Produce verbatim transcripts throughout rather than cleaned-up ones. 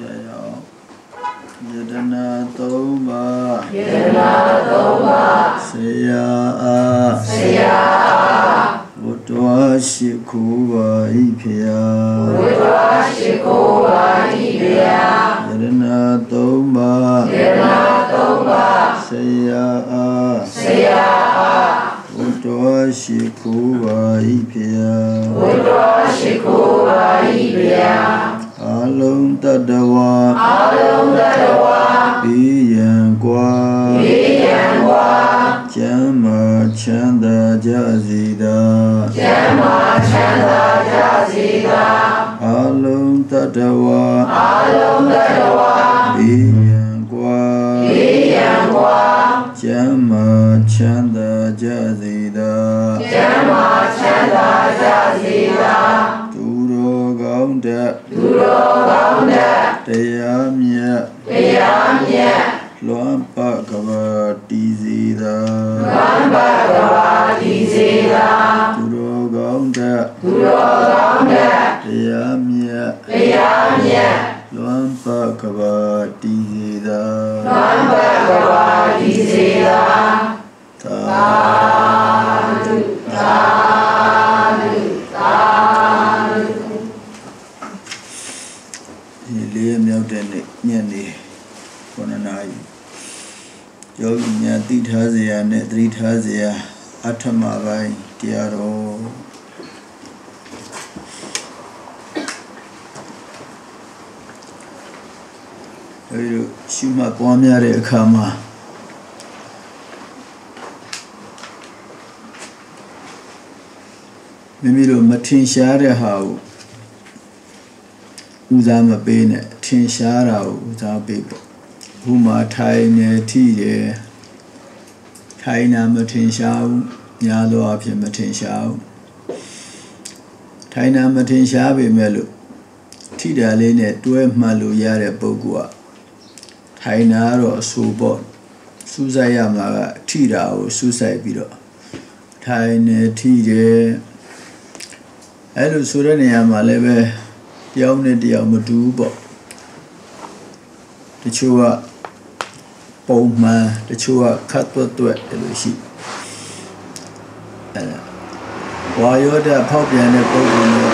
Jaya Yadana Toma Yadana Toma Saya Saya Udwa Shikuva Ipya Udwa Shikuva Ipya Yadana Toma Yadana Toma Saya Saya Udwa Shikuva Ipya Udwa Shikuva Ipya Alung Tadawa Alung Tadawa Biyan Kwa Biyan Kwa Jama Chanda Jazida Jama Chanda Jazida Alung Tadawa Alung Tadawa Biyan Kwa Biyan Kwa Jama Chanda Jazida Jama Chanda Jazida Duro Gaunda Duro Gaunda Taya Mya Taya Mya Luan Pakava Tizida Luan Pakava Tizida Duro Gaunda Duro Gaunda Taya Mya Taya Mya Luan Pakava Tizida Luan Pakava Tizida Sadhu Sadhu Sadhu ဒီလေးမြောက်တဲ့နေ့ညနေ9နာရီယောဂီများသိထားစရာနဲ့သတိထားစရာအထမပိုင်းတရားတော်အဲဒီလိုရှုမှတ်ပွားများတဲ့အခါမှာမိမိတို့မထင်ရှားတဲ့ဟာကိုဦးစားမပေးနဲ့ထင်ရှားတာကိုဦးစားပေးပေါ့ဘုမာထိုင်နေထိတယ်ထိုင်နာမထင်ရှားဘူးညာသောအဖြစ်မထင်ရှားဘူးထိုင်နာမထင်ရှားပေမဲ့လို့ထိတာလေးနဲ့တွဲမှတ်လို့ရတဲ့ပုဂ္ဂိုလ်ကထိုင်နာတော့အဆူပေါ့စူးစိုက်ရမှာကထိတာကိုစူးစိုက်ပြီးတော့ထိုင်နေထိတယ်အဲ့လိုဆိုတဲ့နေရာမှာလည်းပဲတယောက်နဲ့တယောက်မတူဘူးပေါ့တချို့ကပုံမှန်တချို့ကခတ်သွက်သွက်တယ်လို့ရှိအဲ့ဒါဝါယောဓာတ်ဖောက်ပြန်တဲ့ပုံစံမျိုး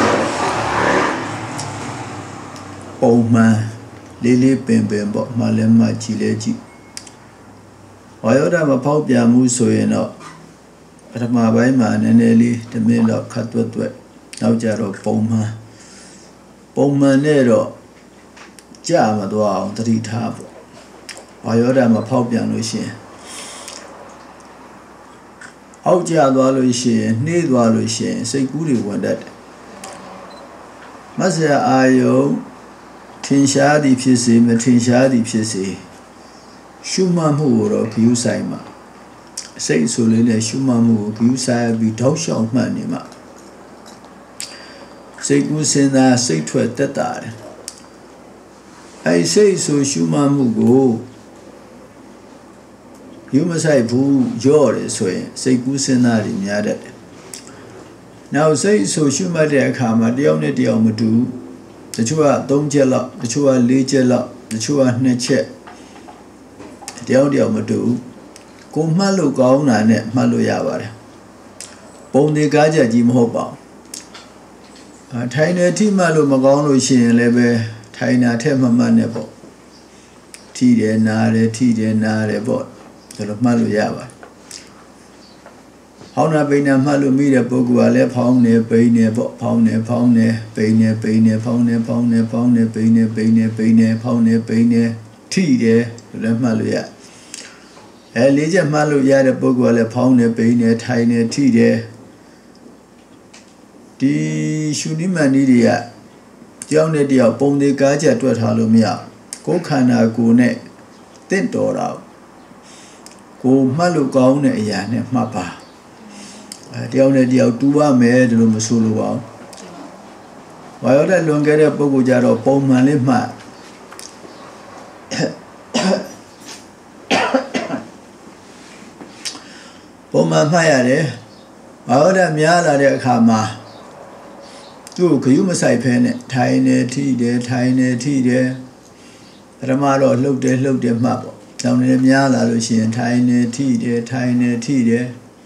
ပုံမှန်လေးလေးပင်ပင်ပေါ့မှလည်းမှကြည်လဲကြည်ဝါယောဓာတ်မဖောက်ပြန်မှုဆိုရင်တော့ပထမပိုင်းမှာနည်းနည်းလေးတစ်မိနစ်လောက်ခတ်သွက်သွက်နောက်ကြတော့ပုံမှန်ပုံမှန်နဲ့တော့ကြာမသွားအောင်သတိထားပေါ့ဝါယောဓာတ်မဖောက်ပြန်လို့ရှိရင်အောက်ကျသွားလို့ရှိရင်နှေးသွားလို့ရှိရင်စိတ်ကူးတွေဝင်တတ်တယ်မဆရာအာယုံထင်ရှားသည်ဖြစ်စေမထင်ရှားသည်ဖြစ်စေရှုမှတ်မှုကိုတော့ဂရုစိုက်မှာစိတ်ဆိုလေးနဲ့ရှုမှတ်မှုကိုဂရုစိုက်ပြီးထောက်လျှောက်မှတ်နေမှာစိတ်ကူးစဉ်းစားစိတ်ထွက်တက်တာတယ်အဲစိတ်ဆိုရှုမှတ်မှုကိုယူမဆိုင်ဘူးကြော့တယ်ဆိုရင်စိတ်ကူးစဉ်းစားတွေများတတ်တယ်နောက်စိတ်ဆိုရှုမှတ်တဲ့အခါမှာတယောက်နဲ့တယောက်မတူတချို့ကသုံးချက်လောက်တချို့ကလေးချက်လောက်တချို့ကနှစ်ချက်တယောက်တယောက်မတူကိုမှတ်လို့ကောင်းတာနဲ့မှတ်လို့ရပါတယ်ပုံတွေကားချက်ကြီးမဟုတ်ပါဘူးထိုင်နေထိမှတ်လို့မကောင်းလို့ရှိရင်လည်းပဲထိုင်နာထက်မမှတ်နဲ့ပေါ့ထိတယ်နားတယ်ထိတယ်နားတယ်ပေါ့ဒါလိုမှတ်လို့ရပါတယ်ဖောင်းနာပိန်နာမှတ်လို့မိတဲ့ပုဂ္ဂိုလ်ကလည်းဖောင်းနေပိန်နေပေါ့ဖောင်းနေဖောင်းနေပိန်နေပိန်နေဖောင်းနေဖောင်းနေဖောင်းနေပိန်နေပိန်နေပိန်နေဖောင်းနေပိန်နေထိတယ်လည်းမှတ်လို့ရအဲလေးချက်မှတ်လို့ရတဲ့ပုဂ္ဂိုလ်ကလည်းဖောင်းနေပိန်နေထိုင်နေထိတယ်ဒီရှုနိမန်ဤတွေကတယောက်နဲ့တယောက်ပုံသေးကားချက်တွက်ထားလို့မရကိုယ်ခန္ဓာကိုယ်နဲ့တင့်တော်တာကိုမှတ်လို့ကောင်းတဲ့အရာနဲ့မှတ်ပါအဲတယောက်နဲ့တယောက်တူပါမယ်ဒီလိုမဆိုလိုပါဘူးဝါယောဓာတ်လွန်ခဲ့တဲ့ပုဂ္ဂိုလ်ကြတော့ပုံမှန်လေးမှတ်ပုံမှန်မှတ်ရတယ်ဝါယောဓာတ်များလာတဲ့အခါမှာသူ့ကိုဂရုမစိုက်ဖဲနဲ့ထိုင်နေထိတယ်ထိုင်နေထိတယ်ရမတော့လှုပ်တယ်လှုပ်တယ်မှတ်ပေါ့တောင်းနေများလာလို့ရှိရင်ထိုင်နေထိတယ်ထိုင်နေထိတယ်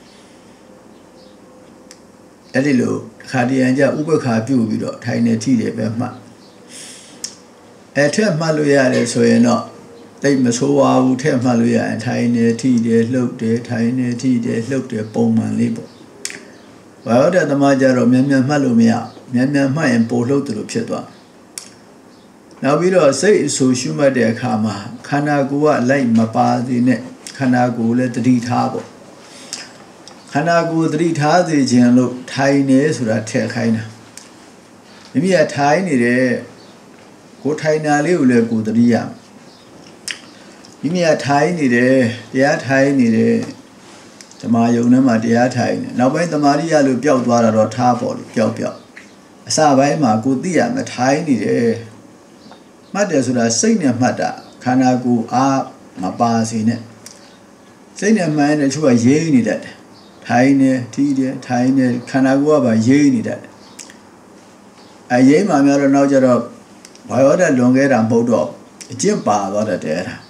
အဲ့ဒီလိုခါတရံကြဥပ္ပခါပြုတ်ပြီးတော့ထိုင်နေထိတယ်ပဲမှတ်အဲ့ထက်မှတ်လို့ရတယ်ဆိုရင်တော့တိတ်မဆိုးပါဘူးထက်မှတ်လို့ရရင်ထိုင်နေထိတယ်လှုပ်တယ်ထိုင်နေထိတယ်လှုပ်တယ်ပုံမှန်လေးပေါ့ဘာလို့တဲ့သမားကြတော့မြန်မြန်မှတ်လို့မရမြန်မြန်မှတ်ရင်ပိုလှုပ်တယ်လို့ဖြစ်သွားနောက်ပြီးတော့စိတ်အဆူရှုမှတ်တဲ့အခါမှာခန္ဓာကိုယ်ကလိုက်မပါသေးနဲ့ခန္ဓာကိုယ်လည်းတတိထားပေါ့ခန္ဓာကိုယ်တတိထားစေခြင်းလို့ထိုင်နေဆိုတာထည့်ခိုင်းတာမိမိကထိုင်နေတဲ့ကိုထိုင်တာလေးကိုလည်းကိုတတိရမိမိကထိုင်နေတယ်တရားထိုင်နေတယ်ဓမ္မယုံထဲမှာတရားထိုင်နေနောက်ပိုင်းတမာရိယလို့ပျောက်သွားတာတော့ထားပေါ့လို့ပျောက်ပျောက်အစပိုင်းမှာကိုသိရမထိုင်နေတယ်မှတ်တယ်ဆိုတာစိတ်နဲ့မှတ်တာခန္ဓာကိုယ်အားမပါစေနဲ့စိတ်နဲ့မှန်တဲ့ချို့ကရေးနေတတ်တယ်ထိုင်နေထီးတယ်ထိုင်နေခန္ဓာကိုယ်ကပါရေးနေတတ်တယ်အရေးမှများတော့နောက်ကျတော့ဘာရောတဲ့လွန်ခဲ့တာမဟုတ်တော့အကျင့်ပါသွားတတ်တယ်အဲ့ဒါ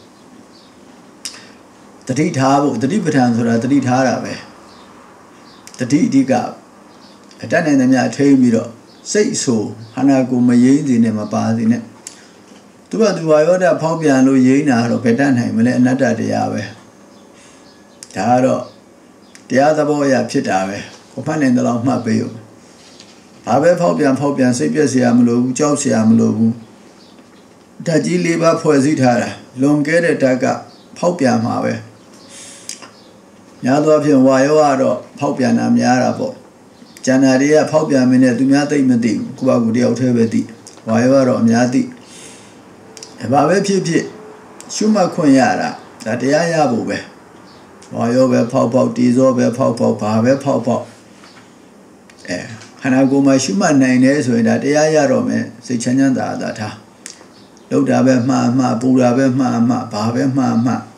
တတိထားဖို့တတိပဋ္ဌာန်ဆိုတာတတိထားတာပဲတတိအဓိကအတတ်နိုင်သမျှထိပြီးတော့စိတ်ဆိုခန္ဓာကိုယ်မရင်းစေနဲ့မပါစေနဲ့သူကသူဝါရောဒဖောက်ပြန်လို့ရင်းတာတော့ဘယ်တတ်နိုင်မလဲအနတ္တတရားပဲဒါကတော့တရားသဘောအရဖြစ်တာပဲကိုဖတ်နိုင်တဲ့လောက်မှတ်ပေးဦးဘာပဲဖောက်ပြန်ဖောက်ပြန်စိတ်ပြည့်စရာမလိုဘူးကြောက်စရာမလိုဘူးဓာတ်ကြီးလေးပါးဖွဲ့စည်းထားတာလွန်ခဲ့တဲ့ဓာတ်ကဖောက်ပြန်မှာပဲများသောအားဖြင့်ဝါရောကတော့ဖောက်ပြန်တာများတာပေါ့ကျန်တာတွေကဖောက်ပြန်မင်းနဲ့သူများသိမသိဘူးကိုယ့်ဘာကိုတယောက်တည်းပဲသိဝါရောကတော့အများသိအဲဘာပဲဖြစ်ဖြစ်ရှုမှတ်ခွင့်ရတာဒါတရားရဖို့ပဲဝါရောပဲဖောက်ဖောက်တီစောပဲဖောက်ဖောက်ဘာပဲဖောက်ဖောက်အဲခန္ဓာကိုယ်မှာရှုမှတ်နိုင်တယ်ဆိုရင်ဒါတရားရတော့မယ်စိတ်ချမ်းချမ်းသာသာထားလောက်တာပဲမှားမှားပူတာပဲမှားမှားဘာပဲမှားမှား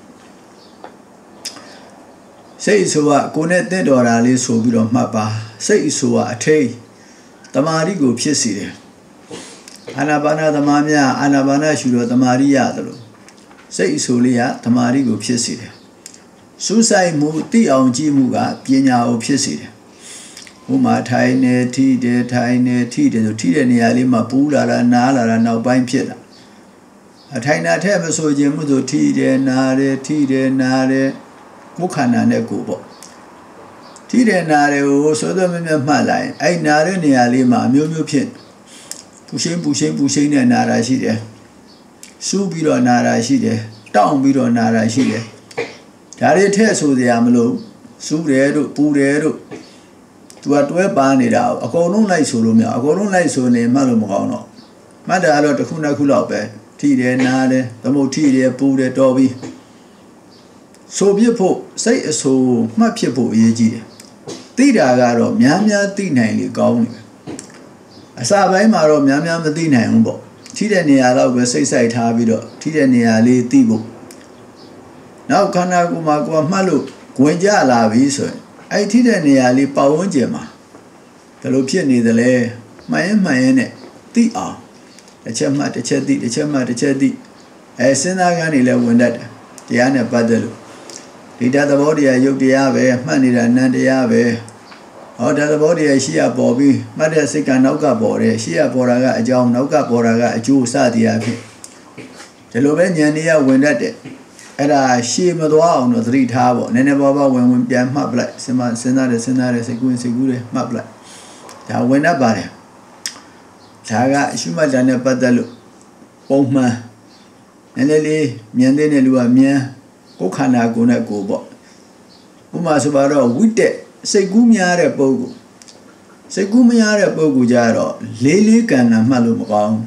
စိတ်ဆိုကကိုယ်နဲ့တင့်တော်တာလေးဆိုပြီးတော့မှတ်ပါစိတ်ဆိုကအထိတ်တမာရီကိုဖြစ်စေတယ်အာနာပါနသမားများအာနာပါနရှုတော့တမာရီရတယ်လို့စိတ်ဆိုလေးကတမာရီကိုဖြစ်စေတယ်စူးစိုက်မှုသိအောင်ကြည့်မှုကပညာကိုဖြစ်စေတယ်ဥမာထိုင်နေထိတယ်ထိုင်နေထိတယ်ဆိုထိတဲ့နေရာလေးမှာပူလာတာနားလာတာနောက်ပိုင်းဖြစ်လာအထိုင်နာထဲမဆိုခြင်းမှုဆိုထိတယ်နားတယ်ထိတယ်နားတယ်ကိုယ်ခန္ဓာနဲ့ကိုယ်ပေါ့ထိတယ်နားတယ်ကိုစိုးသွဲ့မြတ်မှတ်လိုက်အဲ့နားတဲ့နေရာလေးမှာအမျိုးမျိုးဖြစ်ပူရှင်းပူရှင်းပူရှင်းနဲ့နားတာရှိတယ်စူးပြီးတော့နားတာရှိတယ်တောင့်ပြီးတော့နားတာရှိတယ်ဒါတွေထည့်ဆိုစရာမလိုစူးတယ်တို့ပူတယ်တို့သူကတွဲပါနေတာအကုန်လုံးလိုက်ဆိုလို့မရအကုန်လုံးလိုက်ဆိုနေမှလို့မကောင်းတော့မှတ်တာကတော့တစ်ခုနှစ်ခုလောက်ပဲထိတယ်နားတယ်သမုတ်ထိတယ်ပူတယ်တော်ပြီဆိုပြဖို့စိတ်အဆူမှတ်ဖြစ်ဖို့အရေးကြီးတယ်သိတာကတော့များများသိနိုင်လေကောင်းတယ်အစပိုင်းမှာတော့များများမသိနိုင်ဘူးပေါ့ထိတဲ့နေရာတော့ပဲစိတ်ဆိုင်ထားပြီးတော့ထိတဲ့နေရာလေးသိဖို့နောက်ခန္ဓာကိုယ်မှာကိုယ်မှတ်လို့ဝင်ကြလာပြီဆိုရင်အဲ့ထိတဲ့နေရာလေးပတ်ဝန်းကျင်မှာဘယ်လိုဖြစ်နေသလဲမှန်ရင်မှန်ရင်နဲ့သိအောင်တစ်ချက်မှတစ်ချက်သိတစ်ချက်မှတစ်ချက်သိအဲစဉ်းစားကန်းနေလဲဝင်တတ်တယ်တရားနဲ့ပတ်သက်လို့ဒီဓာတ်သဘောတရားရုပ်တရားပဲမှတ်နေတာနံတရားပဲဟောဓာတ်သဘောတရားရှိရပေါ်ပြီးမှတ်တဲ့စိတ်ကနောက်ကပေါ်တယ်ရှိရပေါ်တာကအကြောင်းနောက်ကပေါ်တာကအကျိုးစသည်အဖြစ်ဒီလိုပဲဉာဏ်တရားဝင်တတ်တယ်အဲ့ဒါရှေ့မသွားအောင်တော့သတိထားပေါ့နည်းနည်းပါးပါးဝင်ဝင်ပြန်မှတ်ပလိုက်စဉ်းမစဉ်းစားတယ်စဉ်းစားတယ်စိတ်ကူးစိတ်ကူးတယ်မှတ်ပလိုက်ဒါဝင်တတ်ပါတယ်ဒါကအရှုမှတ်တာနဲ့ပတ်သက်လို့ပုံမှန်နည်းနည်းလေးမြင်တဲ့လူကမြင်ကိုယ်ခန္ဓာကိုယ်နဲ့ကိုယ်ပေါ့ဥပမာဆိုပါတော့ဝိတက်စိတ်ကူးများတဲ့ပုဂ္ဂိုလ်စိတ်ကူးမများတဲ့ပုဂ္ဂိုလ်ကြတော့လေးလေးကံနာမှတ်လို့မကောင်း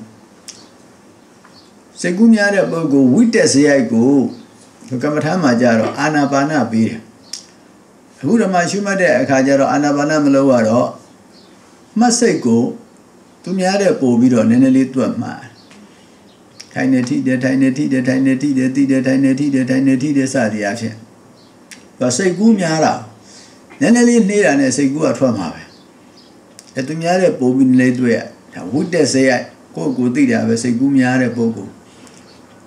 စိတ်ကူးများတဲ့ပုဂ္ဂိုလ်ဝိတက်စရိုက်ကိုကမ္မထာမှာကြတော့အာနာပါနပေးတယ်အခုဓမ္မရှုမှတ်တဲ့အခါကျတော့အာနာပါနမလုပ်ရတော့မှတ်စိတ်ကိုသူများတဲ့ပို့ပြီးတော့နည်းနည်းလေးတွက်မှာထိုင်နေထိတယ်ထိုင်နေထိတယ်ထိုင်နေထိတယ်ထိတယ်ထိုင်နေထိတယ်ထိုင်နေထိတယ်စသည်အဖြစ်တော့စိတ်ကူးများတာနည်းနည်းလေးနှေးတာနဲ့စိတ်ကူးကထွက်မှာပဲအဲသူများတဲ့ပို့ပြီးလေးတွေ့ရဒါဝိတက်စေရကိုယ့်ကိုသိတာပဲစိတ်ကူးများတဲ့ပုဂ္ဂိုလ်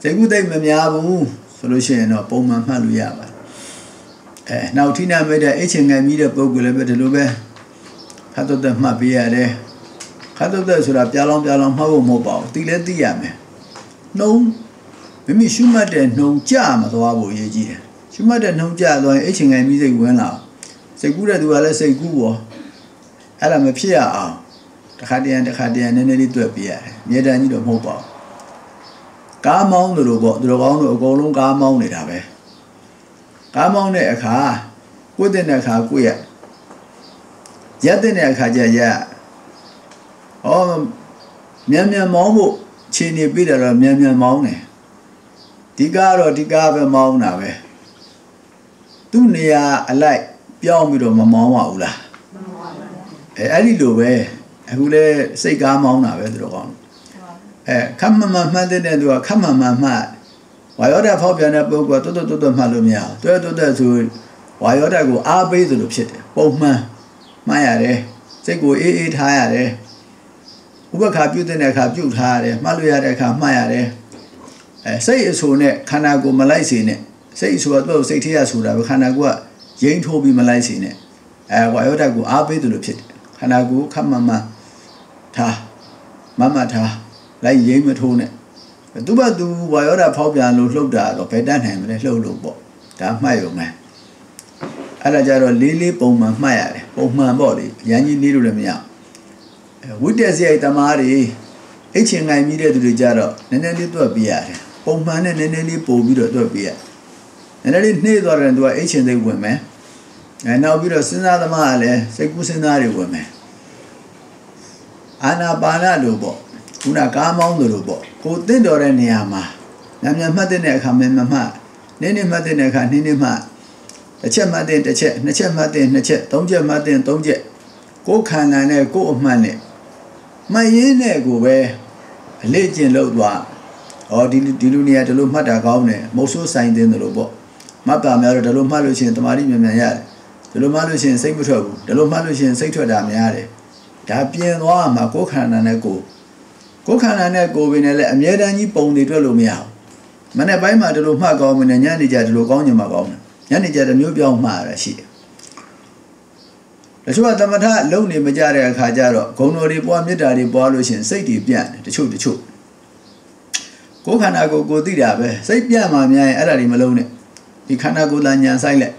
စိတ်ကူးသိမများဘူးဆိုလို့ရှိရင်တော့ပုံမှန်မှတ်လို့ရပါတယ်အဲနောက်ထိနာမဲ့တဲ့အချင်းငယ်မိတဲ့ပုံကလည်းပဲဒီလိုပဲခတ်တော့တဲ့မှတ်ပေးရတယ်ခတ်တော့တဲ့ဆိုတာပြားလောင်းပြားလောင်းမှတ်ဖို့မဟုတ်ပါဘူးသိလဲသိရမယ်နှုံမိမိရှုမှတ်တဲ့နှုံကြမသွားဖို့ရည်ကြီးတယ်ရှုမှတ်တဲ့နှုံကြသွားရင်အချင်းငယ်မိစိတ်ဝင်လာစိတ်ကူးတဲ့သူကလည်းစိတ်ကူးပေါ်အဲ့ဒါမဖြစ်ရအောင်တစ်ခါတည်းတစ်ခါတည်းနည်းနည်းလေးတွေ့ပြရတယ်မြေတန်းကြီးတော့မဟုတ်ပါဘူးကားမောင်းတို့ပေါ့သူတို့ကောင်းတို့အကုန်လုံးကားမောင်းနေတာပဲကားမောင်းတဲ့အခါကိုယ်တဲ့အခါကိုယ်ရရက်တဲ့အခါကျရက်ဟောမြန်မြန်မောင်းဖို့ခြေနေပြတယ်တော့မြန်မြန်မောင်းတယ်ဒီကားတော့ဒီကားပဲမောင်းတာပဲသူ့နေရာအလိုက်ပြောင်းပြီးတော့မမောင်းပါဘူးလားအဲအဲ့ဒီလိုပဲအခုလဲစိတ်ကားမောင်းတာပဲသူတို့ကောင်းအဲခမမမှတ်တဲ့သူကခမမမှတ်ဝါယောဓာတ်ဖောက်ပြန်တဲ့ပုဂ္ဂိုလ်ကတွတ်တွတ်တွတ်မှတ်လို့မရဘူးတွတ်တွတ်တွတ်ဆိုဝါယောဓာတ်ကိုအားပေးသလိုဖြစ်တယ်ပုံမှန်မှတ်ရတယ်စိတ်ကိုအေးအေးထားရတယ်ဥပက္ခပြုတဲ့အခါပြုထားရတယ်မှတ်လို့ရတဲ့အခါမှတ်ရတယ်အဲစိတ်အဆိုနဲ့ခန္ဓာကိုယ်မလိုက်စေနဲ့စိတ်အဆိုကတော့စိတ်ထဲရဆိုတာပဲခန္ဓာကိုယ်ကရိမ့်ထိုးပြီးမလိုက်စေနဲ့အဲဝါယောဓာတ်ကိုအားပေးသလိုဖြစ်တယ်ခန္ဓာကိုယ်ခမမထားမမထားလိုက်ရိမ့်မထိုးနဲ့သူ့ဘသူဝါယောဓာတ်ဖောက်ပြန်လို့လှုပ်တာတော့ဘယ်တတ်နိုင်မလဲလှုပ်လို့ပေါ့ဒါမှတ်ရုံပဲအဲ့ဒါကြတော့လေးလေးပုံမှန်မှတ်ရတယ်ပုံမှန်ပေါ့လေရန်ကြီးလေးလို့လည်းမရဝိတ္တစရိုက်တမားတွေအိတ်ချင်ငိုင်မိတဲ့သူတွေကြတော့နည်းနည်းလေးတွက်ပြရတယ်ပုံမှန်နဲ့နည်းနည်းလေးပို့ပြီးတော့တွက်ပြရနည်းနည်းလေးနှေးသွားတယ်သူကအိတ်ချင်သိဝင်မယ်အဲနောက်ပြီးတော့စဉ်းစားသမားကလည်းစိတ်ကူးစဉ်းစားတွေဝင်မယ်အာနာပါနလို့ပေါ့ခုနကားမောင်းလို့ပေါ့ကိုတင့်တော်တဲ့နေရာမှာညံ့ညံ့မှတ်တဲ့အခါမှမမှတ်နည်းနည်းမှတ်တဲ့အခါနည်းနည်းမှတ်တစ်ချက်မှတ်တဲ့တစ်ချက်နှစ်ချက်မှတ်တဲ့နှစ်ချက်သုံးချက်မှတ်တဲ့သုံးချက်ကိုယ်ခန္ဓာနဲ့ကိုယ်အမှန်နဲ့မှတ်ရင်းနဲ့ကိုပဲအလေးကျင့်လို့သွားဟောဒီဒီလူနေရာဒီလိုမှတ်တာကောင်းတယ်မုတ်ဆိုးဆိုင်တဲ့လို့ပေါ့မှတ်ပါများတော့ဒီလိုမှတ်လို့ရှိရင်တမာတိမြန်မြန်ရတယ်ဒီလိုမှတ်လို့ရှိရင်စိတ်မထွက်ဘူးဒီလိုမှတ်လို့ရှိရင်စိတ်ထွက်တာများတယ်ဒါပြင်သွားမှာကိုယ်ခန္ဓာနဲ့ကိုယ်ကိုယ်ခန္ဓာနဲ့ကိုယ်ပင်လည်းအမြဲတမ်းကြီးပုံတွေတွက်လို့မရဘူးမနေ့ပိုင်းမှာဒီလိုမှတ်ကောင်းမနေညနေကျဒီလိုကောင်းညမှာကောင်းတယ်ညနေကျတမျိုးပြောင်းမှာရရှိတယ်တချို့ကသမထလုံနေမကြတဲ့အခါကျတော့ဂုဏ်တော်တွေပွားမေတ္တာတွေပွားလို့ရှိရင်စိတ်တွေပြန့်တယ်တချို့တချို့ကိုယ်ခန္ဓာကိုယ်ကိုသိတာပဲစိတ်ပြန့်မှများရင်အဲ့ဒါတွေမလုံးနဲ့ဒီခန္ဓာကိုယ်လာညံဆိုင်လိုက်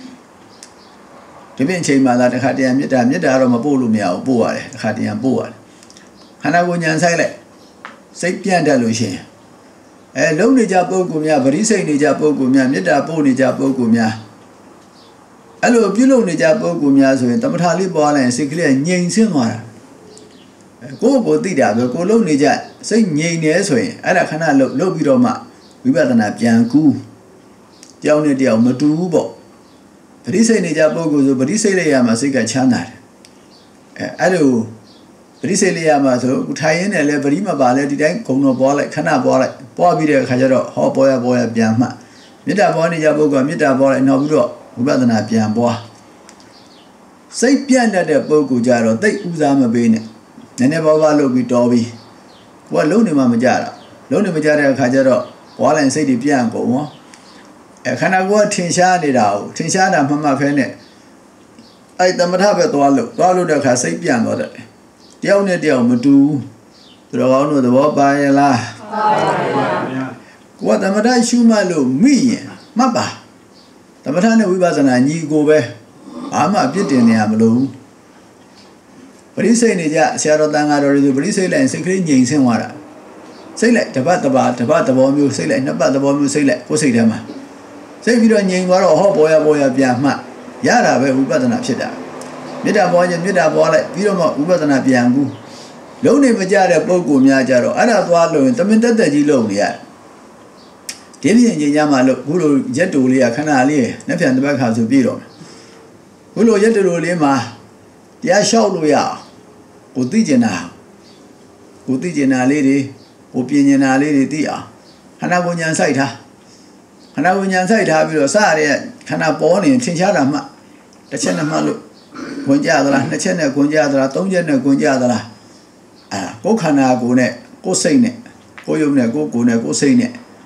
ဒီပြင်အချိန်မှလာတခါတည်းမေတ္တာမေတ္တာတော့မပို့လို့မရဘူးပို့ရတယ်တခါတည်းပို့ရတယ်ခန္ဓာကိုယ်ညံဆိုင်လိုက်စိတ်ပြန့်တတ်လို့ရှိရင်အဲလုံးနေကြပုဂ္ဂိုလ်များဗရိစိတ်နေကြပုဂ္ဂိုလ်များမေတ္တာပို့နေကြပုဂ္ဂိုလ်များအဲ့လိုပြုလုပ်နေကြပုဂ္ဂိုလ်များဆိုရင်တမထလေးပွားလိုက်ရင်စိတ်ကလေးငြိမ်ဆင်းသွားတာကိုယ့်ကိုယ်သိတာပဲကိုယ်လုံးနေကြစိတ်ငြိမ်နေဆိုရင်အဲ့ဒါခဏလှုပ်လှုပ်ပြီးတော့မှဝိပဿနာပြန်ကူးတယောက်နဲ့တယောက်မတူဘူးပေါ့ဗရိစိတ်နေကြပုဂ္ဂိုလ်ဆိုဗရိစိတ်လေးရမှာစိတ်ကချမ်းသာတယ်အဲအဲ့လိုဗရိစိတ်လေးရမှာဆိုထိုင်ရင်းနဲ့လည်းဗရိမပါလဲဒီတိုင်းဂုံတော်ပွားလိုက်ခဏပွားလိုက်ပွားပြီးတဲ့အခါကျတော့ဟောပေါ်ရပေါ်ရပြန်မှမေတ္တာပွားနေကြပုဂ္ဂိုလ်ကမေတ္တာပွားလိုက်နောက်ပြီးတော့ဝိပဿနာပြန်ပွားစိတ်ပြန့်တတ်တဲ့ပုဂ္ဂိုလ်ကြတော့တိတ်ဥစားမပေးနဲ့နည်းနည်းပါးပါးလုပ်ပြီးတော်ပြီးကိုကလုံးနေမှမကြတာလုံးနေမကြတဲ့အခါကျတော့ပွားလိုက်စိတ်တွေပြန့်ကုန်ရောအဲခန္ဓာကိုယ်ကထင်ရှားနေတာကိုထင်ရှားတာမှမှဖဲနဲ့အဲ့တမထပဲသွားလို့သွားလို့တဲ့အခါစိတ်ပြန့်သွားတယ်တယောက်နဲ့တယောက်မတူဘူးသူတော်ကောင်းတို့သဘောပါရဲ့လားပါပါဗျာကိုကတမထရှုမှတ်လို့မိရင်မှတ်ပါတမထနဲ့ဝိပဿနာညီကိုပဲဘာမှအပြစ်တင်နေရမလို့ပရိစိတ်နေကြဆရာတော်တန်ဃာတော်တွေဆိုပရိစိတ်လိုက်စိတ်ကလေးငြိမ်ဆင်းသွားတာစိတ်လိုက်တပတ်တပတ်တပတ်သဘောမျိုးစိတ်လိုက်နှစ်ပတ်သဘောမျိုးစိတ်လိုက်ကိုယ်စိတ်ထဲမှာစိတ်ပြီးတော့ငြိမ်သွားတော့ဟောပေါ်ရပေါ်ရပြန်မှရတာပဲဝိပဿနာဖြစ်တာမေတ္တာပွားခြင်းမေတ္တာပွားလိုက်ပြီးတော့မှဝိပဿနာပြန်ကူးလုံးနေမကြတဲ့ပုံကိုများကြတော့အဲ့ဒါသွားလို့ရင်တမင်တက်တက်ကြီးလုပ်နေရတယ်ဒီပြင်ချိန်ကြမှာလို့ခုလိုရက်တူလေးကခဏလေးနှစ်ပြန်တစ်ပတ်ခါဆိုပြည့်တော့မယ်ခုလိုရက်တူလေးမှာတရားလျှောက်လို့ရအောင်ကိုသိကျင်တာကိုသိကျင်တာလေးတွေကိုပြင်ကျင်တာလေးတွေသိအောင်ခန္ဓာကိုယ်ဉာဏ်စိုက်ထားခန္ဓာကိုယ်ဉာဏ်စိုက်ထားပြီးတော့စရတဲ့ခန္ဓာပေါ်နေထင်ရှားတာမှတစ်ချက်နဲ့မှလို့ခွန်ကြသလားနှစ်ချက်နဲ့ခွန်ကြသလားသုံးချက်နဲ့ခွန်ကြသလားအာကိုယ်ခန္ဓာကိုယ်နဲ့ကိုယ်စိတ်နဲ့ကိုယ်ယုံနဲ့ကိုယ်ကိုယ်နဲ့ကိုယ်စိတ်နဲ့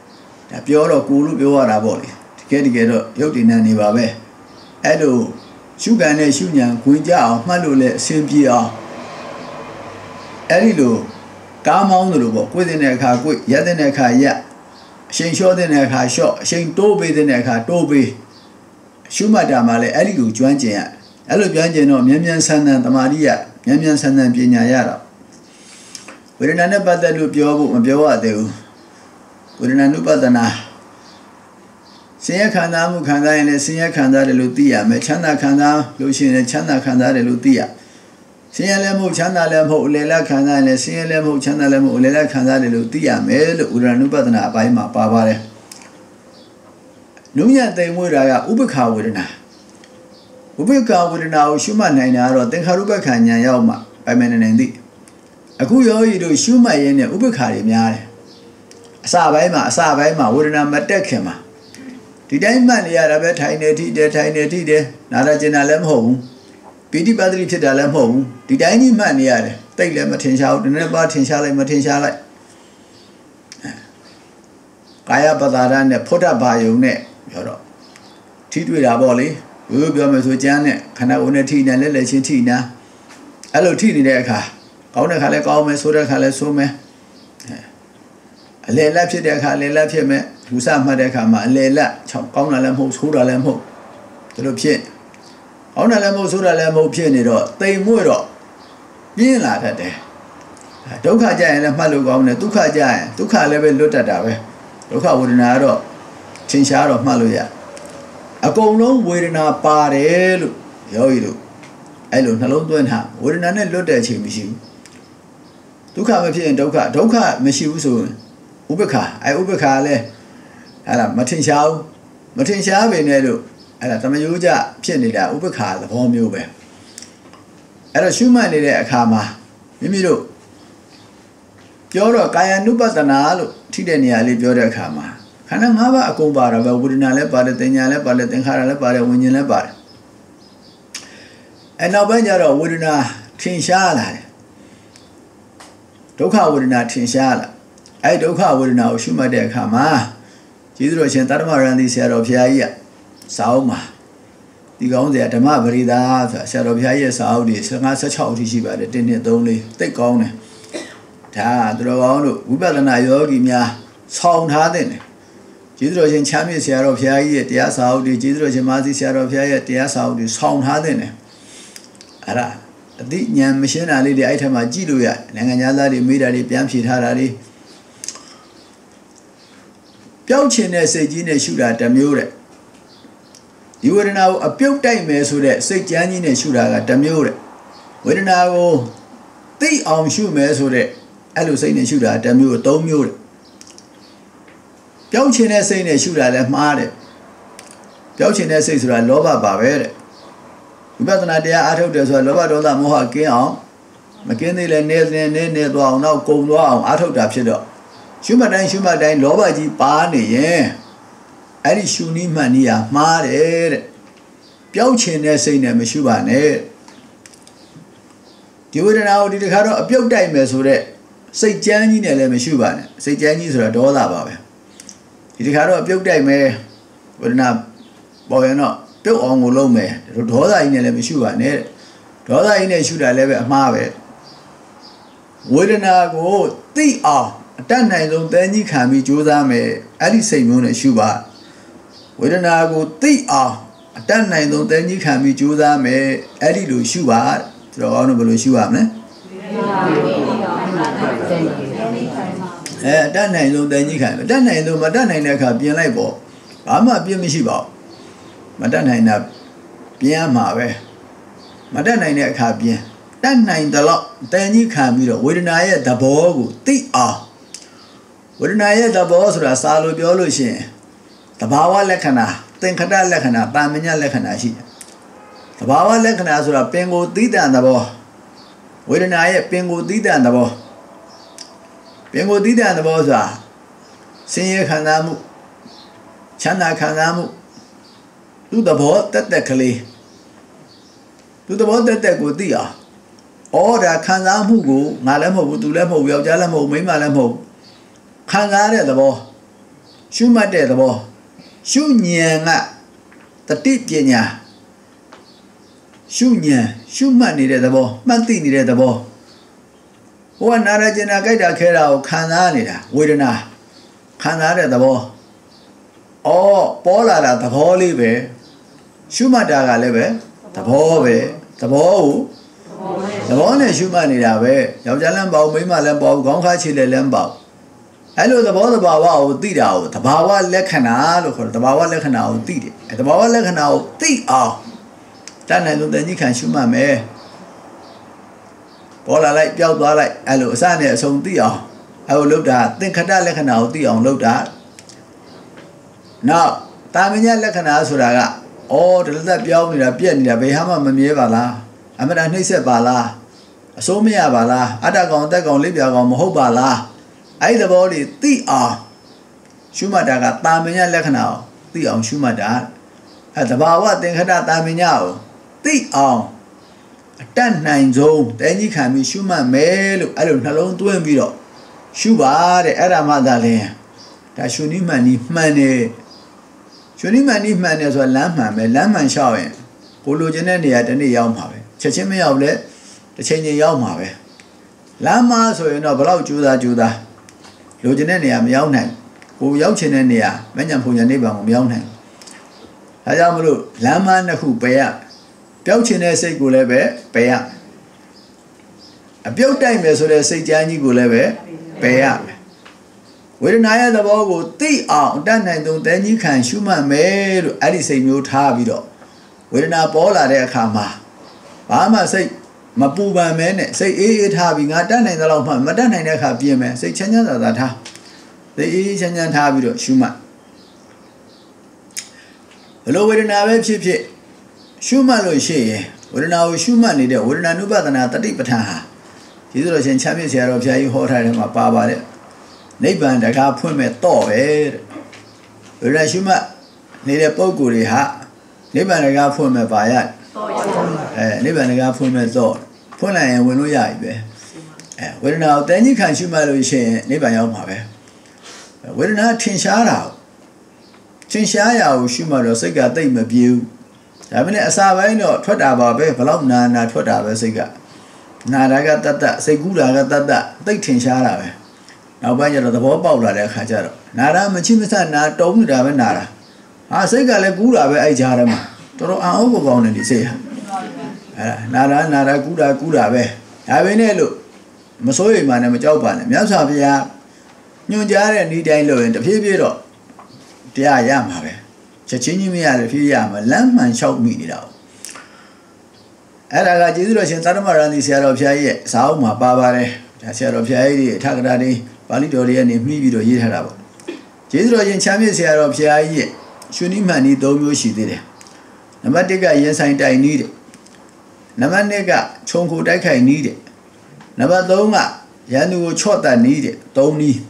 ပြောတော့ကိုလို့ပြောရတာပေါ့လေတကယ်တကယ်တော့ရုပ်တည်နေနေပါပဲအဲ့လိုရှုခံနဲ့ရှုညာခွင်ကြအောင်မှတ်လို့လဲအဆင်ပြေအောင်အဲ့ဒီလိုကားမောင်းလို့ပေါ့ကိုယ်တဲ့အခါကိုယ်ရက်တဲ့အခါရက်အချိန်လျှော့တဲ့အခါလျှော့အချိန်တိုးပေးတဲ့အခါတိုးပေးရှုမှတ်တာမှလည်းအဲ့ဒီလိုကျွမ်းကျင်ရအဲ့လိုကျွမ်းကျင်တော့မြန်မြန်ဆန်းဆန်းတမာတိရမြန်မြန်ဆန်းဆန်းပညာရတော့ဝေဒနာနဲ့ပတ်သက်လို့ပြောဖို့မပြောရသေးဘူးဝေဒနာနုပဒနာဆင်းရဲခံစားမှုခံစားရင်လည်းဆင်းရဲခံစားတယ်လို့သိရမယ်ချမ်းသာခံစားလို့ရှိရင်လည်းချမ်းသာခံစားတယ်လို့သိရဆင်းရဲလည်းမဟုတ်ချမ်းသာလည်းမဟုတ်အလယ်လက်ခံစားရင်လည်းဆင်းရဲလည်းမဟုတ်ချမ်းသာလည်းမဟုတ်အလယ်လက်ခံစားတယ်လို့သိရမယ်လို့ဝေဒနာနုပဒနာအပိုင်းမှာပါပါတယ်နုညံ့သိမ်မွေးတာကဥပ္ပခာဝေဒနာဥပ္ပခာဝေဒနာကိုရှုမှတ်နိုင်တာတော့သင်္ခါရုပ္ပခာဉာဏ်ရောက်မှပိုင်မနေနိုင်သည်အခုယောဂီတို့ရှုမှတ်ရင်းနဲ့ဥပ္ပခာတွေများတယ်အစပိုင်းမှာအစပိုင်းမှာဝေဒနာမတက်ခင်မှာဒီတိုင်းမှတ်နေရတာပဲထိုင်နေထိတယ်ထိုင်နေထိတယ်နာရကျင်တာလည်းမဟုတ်ဘူးပိဋိပတ်တိဖြစ်တာလည်းမဟုတ်ဘူးဒီတိုင်းကြီးမှတ်နေရတယ်တိတ်လည်းမထင်ရှားဘူးတနေ့ပါထင်ရှားလိုက်မထင်ရှားလိုက်ကာယပဒါရနဲ့ဖုဒ္ဓဘာယုံနဲ့ပြောတော့ထိတွေ့တာပေါ့လေရိုးရိုးပြောမယ်ဆိုကျမ်းနဲ့ခန္ဓာကိုယ်နဲ့ထိနေလဲလဲချင်းထိနေအဲ့လိုထိနေတဲ့အခါကောင်းတဲ့ခါလဲကောင်းမယ်ဆိုတဲ့ခါလဲဆိုမယ်အလယ်လက်ဖြစ်တဲ့အခါအလယ်လက်ဖြစ်မယ်လူစမှတ်တဲ့အခါမှာအလယ်လက်ချောင်းကောင်းတာလည်းမဟုတ်ဆိုးတာလည်းမဟုတ်ဒီလိုဖြစ်ကောင်းတာလည်းမဟုတ်ဆိုးတာလည်းမဟုတ်ဖြစ်နေတော့တိမ်မွေ့တော့ပြင်းလာတတ်တယ်ဒုက္ခကြရင်လည်းမှတ်လို့ကောင်းတယ်ဒုက္ခကြရင်ဒုက္ခလည်းပဲလွတ်တတ်တာပဲဒုက္ခဝေဒနာကတော့သင်ရှားတော့မှတ်လို့ရအကုန်လုံးဝေဒနာပါတယ်လို့ယောဂီတို့အဲ့လိုနှလုံးသွင်းထားဝေဒနာနဲ့လွတ်တဲ့အချိန်မရှိဘူးဒုက္ခမဖြစ်ရင်ဒုက္ခဒုက္ခမရှိဘူးဆိုရင်ဥပ္ပခာအဲဥပ္ပခာလည်းအဲ့ဒါမထင်ရှားဘူးမထင်ရှားပေနဲ့လို့အဲ့ဒါတမယိုးကြဖြစ်နေတာဥပ္ပခာသဘောမျိုးပဲအဲ့တော့ရှုမှတ်နေတဲ့အခါမှာမိမိတို့ပြောတော့ကာယ ानु ပတနာလို့ထိတဲ့နေရာလေးပြောတဲ့အခါမှာခန္ဓာ၅ပါးအကုန်ပါတော့ပဲဝေဒနာလည်းပါတယ်တင်ညာလည်းပါတယ်သင်္ခါရလည်းပါတယ်ဝิญဉ္ဇဉ်လည်းပါတယ်အဲနောက်ပိုင်းကျတော့ဝေဒနာထင်ရှားလာတယ်ဒုက္ခဝေဒနာထင်ရှားလာအဲဒုက္ခဝေဒနာကိုရှုမှတ်တဲ့အခါမှာကျေးဇူးတော်ရှင်သတ္တမရဏသီဆရာတော်ဘုရားကြီးကစာအုပ်မှာဒီကောင်းစရာဓမ္မပရိဒါဆိုတာဆရာတော်ဘုရားကြီးရဲ့စာအုပ်တွေ၁၅ ၁၆အထိရှိပါတယ်တစ်နှစ်သုံးလေးသိကောင်းတယ်ဒါသူတော်ကောင်းတို့ဝိပဿနာယောဂီများဆောင်းထားတဲ့ကျေးဇူးတော်ရှင်ချမ်းမြေ့ဆရာတော်ဘုရားကြီးရဲ့တရားစာအုပ်တွေကျေးဇူးတော်ရှင်မာသီဆရာတော်ဘုရားရဲ့တရားစာအုပ်တွေဆောင်းထားတဲ့အဲ့ဒါအသိဉာဏ်မရှင်းတာလေးတွေအဲ့ထက်မှကြည့်လို့ရနိုင်ငံသားတွေမိတာတွေပြန်ဖြေထားတာတွေပျောက်ချင်တဲ့စိတ်ကြီးနဲ့ရှုတာတစ်မျိုးတဲ့ဒီဝေဒနာကိုအပြုတ်တိုက်မယ်ဆိုတဲ့စိတ်ကြမ်းကြီးနဲ့ရှုတာကတစ်မျိုးတဲ့ဝေဒနာကိုသိအောင်ရှုမယ်ဆိုတဲ့အဲ့လိုစိတ်နဲ့ရှုတာတစ်မျိုးသုံးမျိုးတဲ့ပျောက်ချင်တဲ့စိတ်နဲ့ရှုတာလည်းမှားတယ်ပျောက်ချင်တဲ့စိတ်ဆိုတာလောဘပါပဲတဲ့ဝိပဿနာတရားအားထုတ်တယ်ဆိုတာလောဘဒေါသမောဟကင်းအောင်မကင်းသေးလဲနေနေနေနေသွားအောင်နောက်ကုံသွားအောင်အားထုတ်တာဖြစ်တော့ရှုမှတ်တိုင်းရှုမှတ်တိုင်းလောဘကြီးပါနေရင်အဲ့ဒီရှုနည်းမှန်နည်းဟာမှားတယ်တဲ့ပျောက်ချင်တဲ့စိတ်နဲ့မရှုပါနဲ့ဒီဝေဒနာကိုဒီတစ်ခါတော့အပြုတ်တိုက်မယ်ဆိုတဲ့စိတ်ကြမ်းကြီးနဲ့လည်းမရှုပါနဲ့စိတ်ကြမ်းကြီးဆိုတာဒေါသပါပဲဒီတစ်ခါတော့အပြုတ်တိုက်မယ်ဝေဒနာပေါ်ရင်တော့ပြုတ်အောင်ကိုလုပ်မယ်ဒေါသကြီးနဲ့လည်းမရှုပါနဲ့ဒေါသကြီးနဲ့ရှုတာလည်းပဲအမှားပဲဝေဒနာကိုသိအောင်အတတ်နိုင်ဆုံးတန်းကြီးခံပြီးကြိုးစားမယ်အဲ့ဒီစိတ်မျိုးနဲ့ရှုပါဝေဒနာကိုသိအောင်အတတ်နိုင်ဆုံးတန်းကြီးခံပြီးကြိုးစားမယ်အဲ့ဒီလိုရှုပါဆိုတော့အောင်ဘယ်လိုရှုရမလဲအဲအတတ်နိုင်ဆုံးတန်းကြီးခံအတတ်နိုင်ဆုံးမတတ်နိုင်တဲ့အခါပြင်လိုက်ပေါ့ဘာမှပြင်မရှိပါဘူးမတတ်နိုင်တာပြင်ရမှာပဲမတတ်နိုင်တဲ့အခါပြင်တတ်နိုင်တယ်လို့တန်ကြီးခံပြီးတော့ဝေဒနာရဲ့သဘောကိုသိအောင်ဝေဒနာရဲ့သဘောဆိုတာစာလိုပြောလို့ရှိရင်သဘာဝလက္ခဏာသင်္ခတလက္ခဏာတာမညလက္ခဏာရှိတယ်သဘာဝလက္ခဏာဆိုတာပင်ကိုသီးတန်သဘောဝေဒနာရဲ့ပင်ကိုသီးတန်သဘောပင်ကိုသီးတန်သဘောဆိုတာဆင်းရဲခံစားမှုချမ်းသာခံစားမှုသူ့သဘောတက်တက်ကလေးသူ့သဘောတက်တက်ကိုသိအောင်ဩဒါခံစားမှုကိုငါလည်းမဟုတ်ဘူးသူလည်းမဟုတ်ဘူးယောက်ျားလည်းမဟုတ်ဘူးမိန်းမလည်းမဟုတ်ဘူးခံစားတဲ့သဘောရှုမှတ်တဲ့သဘောရှုဉဏ်ကတတိပညာရှုဉဏ်ရှုမှတ်နေတဲ့သဘောမှတ်သိနေတဲ့သဘောဟိုကနာရကျင်နာကြိုက်တာခဲတာကိုခံစားနေတာဝေဒနာခံစားတဲ့သဘောအော်ပေါ်လာတာသဘောလေးပဲရှုမှတ်တာကလည်းပဲသဘောပဲသဘောကိုသဘောနဲ့ရှုမှတ်နေတာပဲယောက်ျားလည်းပေါ့မိန်းမလည်းပေါ့ခေါင်းခါချီလည်းလည်းပေါ့အဲ့လိုသဘောသဘာဝကိုသိတာကိုသဘာဝလက္ခဏာလို့ခေါ်တယ်သဘာဝလက္ခဏာကိုသိတယ်အဲ့သဘာဝလက္ခဏာကိုသိအောင်တဏ္ဍာသုံးတန်ကြီးခံရှုမှတ်မယ်ပေါ်လာလိုက်ပျောက်သွားလိုက်အဲ့လိုအစနဲ့အဆုံးသိအောင်အဲ့လိုလုပ်တာသင်္ခတလက္ခဏာကိုသိအောင်လုပ်တာနောက်တာမညလက္ခဏာဆိုတာကအော်ဒီလိုသက်ပြောင်းနေတာပြက်နေတာဘယ်ဟာမှမမြဲပါလားအမှန်တရားနှိမ့်ဆက်ပါလားအစိုးမရပါလားအတ္တကောင်တက်ကောင်လေးပြကောင်မဟုတ်ပါလားအဲ့ဒီသဘောတွေသိအောင်ရှုမှတ်တာကတာမညလက္ခဏာကိုသိအောင်ရှုမှတ်တာအဲ့တဘာဝသင်္ခတတာမညကိုသိအောင်အတတ်နိုင်ဆုံးတဲကြီးခံပြီးရှုမှတ်မယ်လို့အဲ့လိုနှလုံးသွင်းပြီးတော့ရှုပါတဲ့အဲ့ဒါမှသာလဲဒါရှုနိမှန်နီမှန်တယ်ရှုနိမှန်နီမှန်တယ်ဆိုတာလမ်းမှန်ပဲလမ်းမှန်လျှောက်ရင်ကိုလိုချင်တဲ့နေရာတစ်နေ့ရောက်မှာပဲချက်ချင်းမရောက်လဲတစ်ချိန်ချင်းရောက်မှာပဲလမ်းမဆိုရင်တော့ဘလောက်ကြိုးစားကြိုးစားလိုချင်တဲ့နေရာမရောက်နိုင်ကိုရောက်ချင်တဲ့နေရာမညံဖုန်ညာနိဗ္ဗာန်ကိုမရောက်နိုင်ဒါကြောင့်မလို့လမ်းမနှစ်ခုပယ်ရပျောက်ချင်တဲ့စိတ်ကိုလည်းပဲပယ်ရအပြုတ်တိုက်မယ်ဆိုတဲ့စိတ်ကြမ်းကြီးကိုလည်းပဲပယ်ရမယ်ဝေဒနာရဲ့သဘောကိုသိအောင်တတ်နိုင်ဆုံးတန်ကြီးခံရှုမှတ်မယ်လို့အဲ့ဒီစိတ်မျိုးထားပြီးတော့ဝေဒနာပေါ်လာတဲ့အခါမှာဘာမှစိတ်မပူပန်မဲနဲ့စိတ်အေးအေးထားပြီးငါတတ်နိုင်တဲ့လောက်မှမတတ်နိုင်တဲ့အခါပြင်မယ်စိတ်ချမ်းချမ်းသာသာထားစိတ်အေးအေးချမ်းချမ်းထားပြီးတော့ရှုမှတ်ဘလို့ဝေဒနာပဲဖြစ်ဖြစ်ရှုမှတ်လို့ရှိရင်ဝေဒနာကိုရှုမှတ်နေတဲ့ဝေဒနာနုပဒနာတတိပဋ္ဌာန်ဟာဒီလိုရှင်ချမ်းမြေ့ဆရာတော်ဘုရားကြီးဟောထားတဲ့မှာပါပါတယ်နိဗ္ဗာန်တကားဖွင့်မဲ့တော့ပဲတဲ့ဝေဒနာရှုမှတ်နေတဲ့ပုဂ္ဂိုလ်တွေဟာနိဗ္ဗာန်တကားဖွင့်မဲ့ပါရအဲနိဗ္ဗာန်တကားဖွင့်မဲ့တော့ဖွင့်လိုက်ရင်ဝင်လို့ရပြီပဲအဲဝေဒနာကိုတန်ကြီးခံရှုမှတ်လို့ရှိရင်နိဗ္ဗာန်ရောက်မှာပဲဝေဒနာထင်ရှားတာထင်ရှားရအောင်ရှုမှတ်တော့စိတ်ကတိတ်မပြေဘူးဒါပေမဲ့အစာပိုင်းတော့ထွက်တာပါပဲဘလောက်နာနာထွက်တာပဲစိတ်ကနာတာကတတ်တတ်စိတ်ကူးတာကတတ်တတ်သိထင်ရှားတာပဲနောက်ပိုင်းကျတော့သဘောပေါက်လာတဲ့အခါကျတော့နာတာမချိမဆနာတုံးနေတာပဲနာတာဟာစိတ်ကလည်းကူးတာပဲအဲ့ကြားထဲမှာတော်တော်အံ့ဩဖို့ကောင်းတယ်ဒီစိတ်ဟာအဲ့ဒါနာတာနာတာကူးတာကူးတာပဲဒါပဲနဲ့လို့မစိုးရိမ်ပါနဲ့မကြောက်ပါနဲ့မြတ်စွာဘုရားညွှန်ကြားတဲ့ဤတိုင်းလို့ရင်တဖြည်းဖြည်းတော့တရားရမှာပဲချက်ချင်းကြီးမရတယ်ဖြည်းရမှာလမ်းမှန်လျှောက်မိနေတာအဲ့ဒါကကျေးဇူးတော်ရှင်သတ္တမရဏီဆရာတော်ဘုရားရဲ့ဇာအုပ်မှာပါပါတယ်ဒါဆရာတော်ဘုရားကြီးအထကရာတွေပါဠိတော်တွေကနေမှီးပြီးတော့ရေးထားတာပေါ့ကျေးဇူးတော်ရှင်ချမ်းမြေ့ဆရာတော်ဘုရားကြီးရဲ့ရှုနိမှန်ဤသုံးမျိုးရှိသေးတယ်နံပါတ်တစ်ကရင်ဆိုင်တိုင်နည်းတဲ့နံပါတ်နှစ်ကခြုံခိုတိုက်ခိုက်နည်းတဲ့နံပါတ်သုံးကရန်သူကိုချော့တတ်နည်းတဲ့သုံးနည်း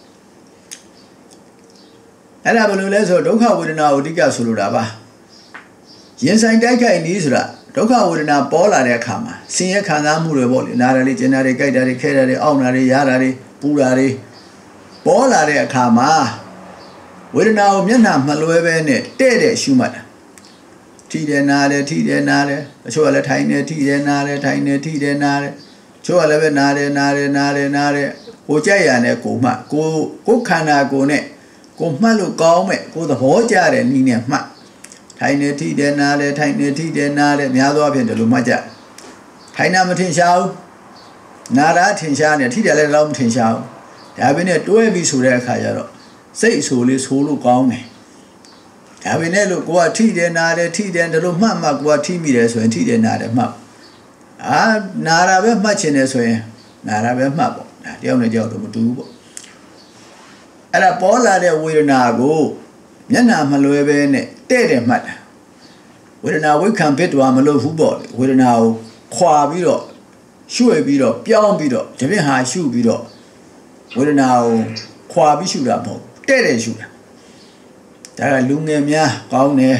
အဲ့ဒါဘယ်လိုလဲဆိုတော့ဒုက္ခဝေဒနာကိုအဓိကဆိုလိုတာပါရင်ဆိုင်တိုက်ခိုက်နည်းဆိုတာဒုက္ခဝေဒနာပေါ်လာတဲ့အခါမှာဆင်းရဲခံစားမှုတွေပေါ့လေနားရလေးကျင်နာတွေကြိုက်တာတွေခဲတာတွေအောင့်တာတွေရတာတွေပူတာတွေပေါ်လာတဲ့အခါမှာဝေဒနာကိုမျက်နှာမလွဲပဲနဲ့တဲ့တဲ့ရှုမှတ်တာထိတယ်နာတယ်ထိတယ်နာတယ်အချို့ကလည်းထိုင်နေထိတယ်နာတယ်ထိုင်နေထိတယ်နာတယ်ချို့ကလည်းပဲနာတယ်နာတယ်နာတယ်နာတယ်ကိုကြိုက်ရတဲ့ကိုမှကိုကိုခန္ဓာကိုနဲ့ကိုမှတ်လို့ကောင်းမဲ့ကိုသဘောကျတဲ့နည်းနဲ့မှတ်ထိုင်နေထိတယ်နာတယ်ထိုင်နေထိတယ်နာတယ်များသောအားဖြင့်ဒီလိုမှတ်ကြထိုင်နာမထင်ရှားဘူးနာတာထင်ရှားနေထိတယ်လည်းတော့မထင်ရှားဘူးဒါပေမဲ့တွဲပြီးဆိုတဲ့အခါကျတော့စိတ်ဆိုလေးဆိုလို့ကောင်းတယ်ဒါပေမဲ့လို့ကိုကထိတယ်နာတယ်ထိတယ်ဒီလိုမှတ်မှကိုကထိမိတယ်ဆိုရင်ထိတယ်နာတယ်မှတ်အာနာတာပဲမှတ်ချင်တယ်ဆိုရင်နာတာပဲမှတ်ပေါ့ဒါတယောက်နဲ့တယောက်တော့မတူဘူးပေါ့အဲ့ဒါပေါ်လာတဲ့ဝေဒနာကိုမျက်နှာမလွယ်ပဲနဲ့တဲ့တယ်မှတ်တာဝေဒနာဝိခံပစ်တော်မလို့ဘူးပေါ့ဝေဒနာကိုခွာပြီးတော့ရွှေ့ပြီးတော့ပြောင်းပြီးတော့တပြင်းဟာရှုပြီးတော့ဝေဒနာကိုခွာပြီးရှုတာမဟုတ်တဲ့တယ်ရှုတာဒါကလူငယ်များကောင်းတယ်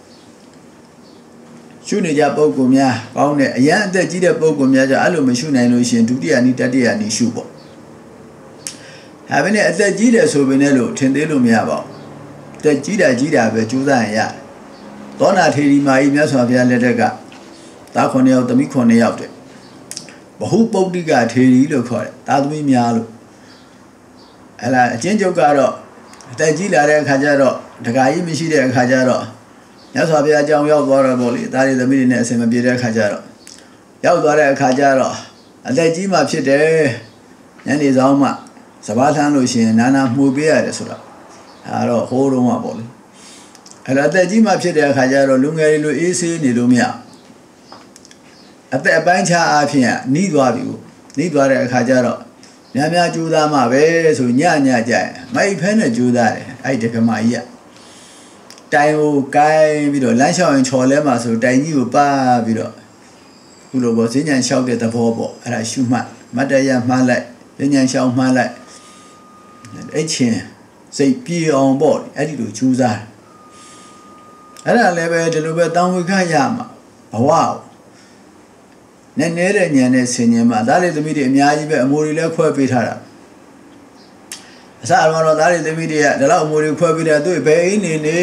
ရှုနေကြပုဂ္ဂိုလ်များကောင်းတယ်အရန်အသက်ကြီးတဲ့ပုဂ္ဂိုလ်များကြအဲ့လိုမရှုနိုင်လို့ရှင်ဒုတိယနည်းတတိယနည်းရှုပေါ့ဒါပဲနဲ့အသက်ကြီးတယ်ဆိုပေနဲ့လို့ထင်သေးလို့မရပါဘူးအသက်ကြီးတာကြီးတာပဲကြိုးစားရင်ရတယ်သောနာထေရီမာကြီးမြတ်စွာဘုရားလက်ထက်ကသားခုနှစ်ယောက်သမီးခုနှစ်ယောက်တဲ့ဘဟုပုဒ္ဓိကထေရီလို့ခေါ်တယ်သားသမီးများလို့အဲ့ဒါအချင်းချုပ်ကတော့အသက်ကြီးလာတဲ့အခါကျတော့တခါကြီးမရှိတဲ့အခါကျတော့မြတ်စွာဘုရားအကြောင်းရောက်သွားတော့ပေါ့လေသားတွေသမီးတွေနဲ့အစင်မပြေတဲ့အခါကျတော့ရောက်သွားတဲ့အခါကျတော့အသက်ကြီးမှဖြစ်တယ်ညနေဆောင်မှစဘာထမ်းလို့ရှိရင်နာနာမှုပေးရတယ်ဆိုတော့ဒါတော့ဟိုးတော့မှပေါ့လေအဲ့တော့အသက်ကြီးမှဖြစ်တဲ့အခါကျတော့လူငယ်တွေလိုအေးဆေးနေလို့မရအသက်အပိုင်းခြားအားဖြင့်နှီးသွားပြီကိုနှီးသွားတဲ့အခါကျတော့များများကြိုးစားမှပဲဆိုညညကြရင်မိုက်ဖဲနဲ့ကြိုးစားတယ်အဲ့ဒီကမကြီးကတိုင်ကိုကိုင်းပြီးတော့လမ်းလျှောက်ရင်ချော်လဲမှာဆိုတိုင်ကြီးကိုပါပြီးတော့ခုလိုပေါ့ဈဉ္ဉံလျှောက်တဲ့သဘောပေါ့အဲ့ဒါရှုမှတ်မတ်တရမှန်းလိုက်ဈဉ္ဉံလျှောက်မှန်းလိုက်အဲ့ချင်းစိတ်ပြေအောင်ပေါ့အဲ့ဒီလိုကြိုးစားအဲ့ဒါလည်းပဲဒီလိုပဲတောင်းဝိခရမှာဘဝနည်းနည်းတဲ့ဉာဏ်နဲ့ဆင်ញင်မှာဒါလေးသမီးတွေအများကြီးပဲအမိုးတွေလည်းခွဲပေးထားတာအစအရောတော့ဒါလေးသမီးတွေကဒါလောက်အမိုးတွေခွဲပေးတယ်သူဘယ်အိနေနေ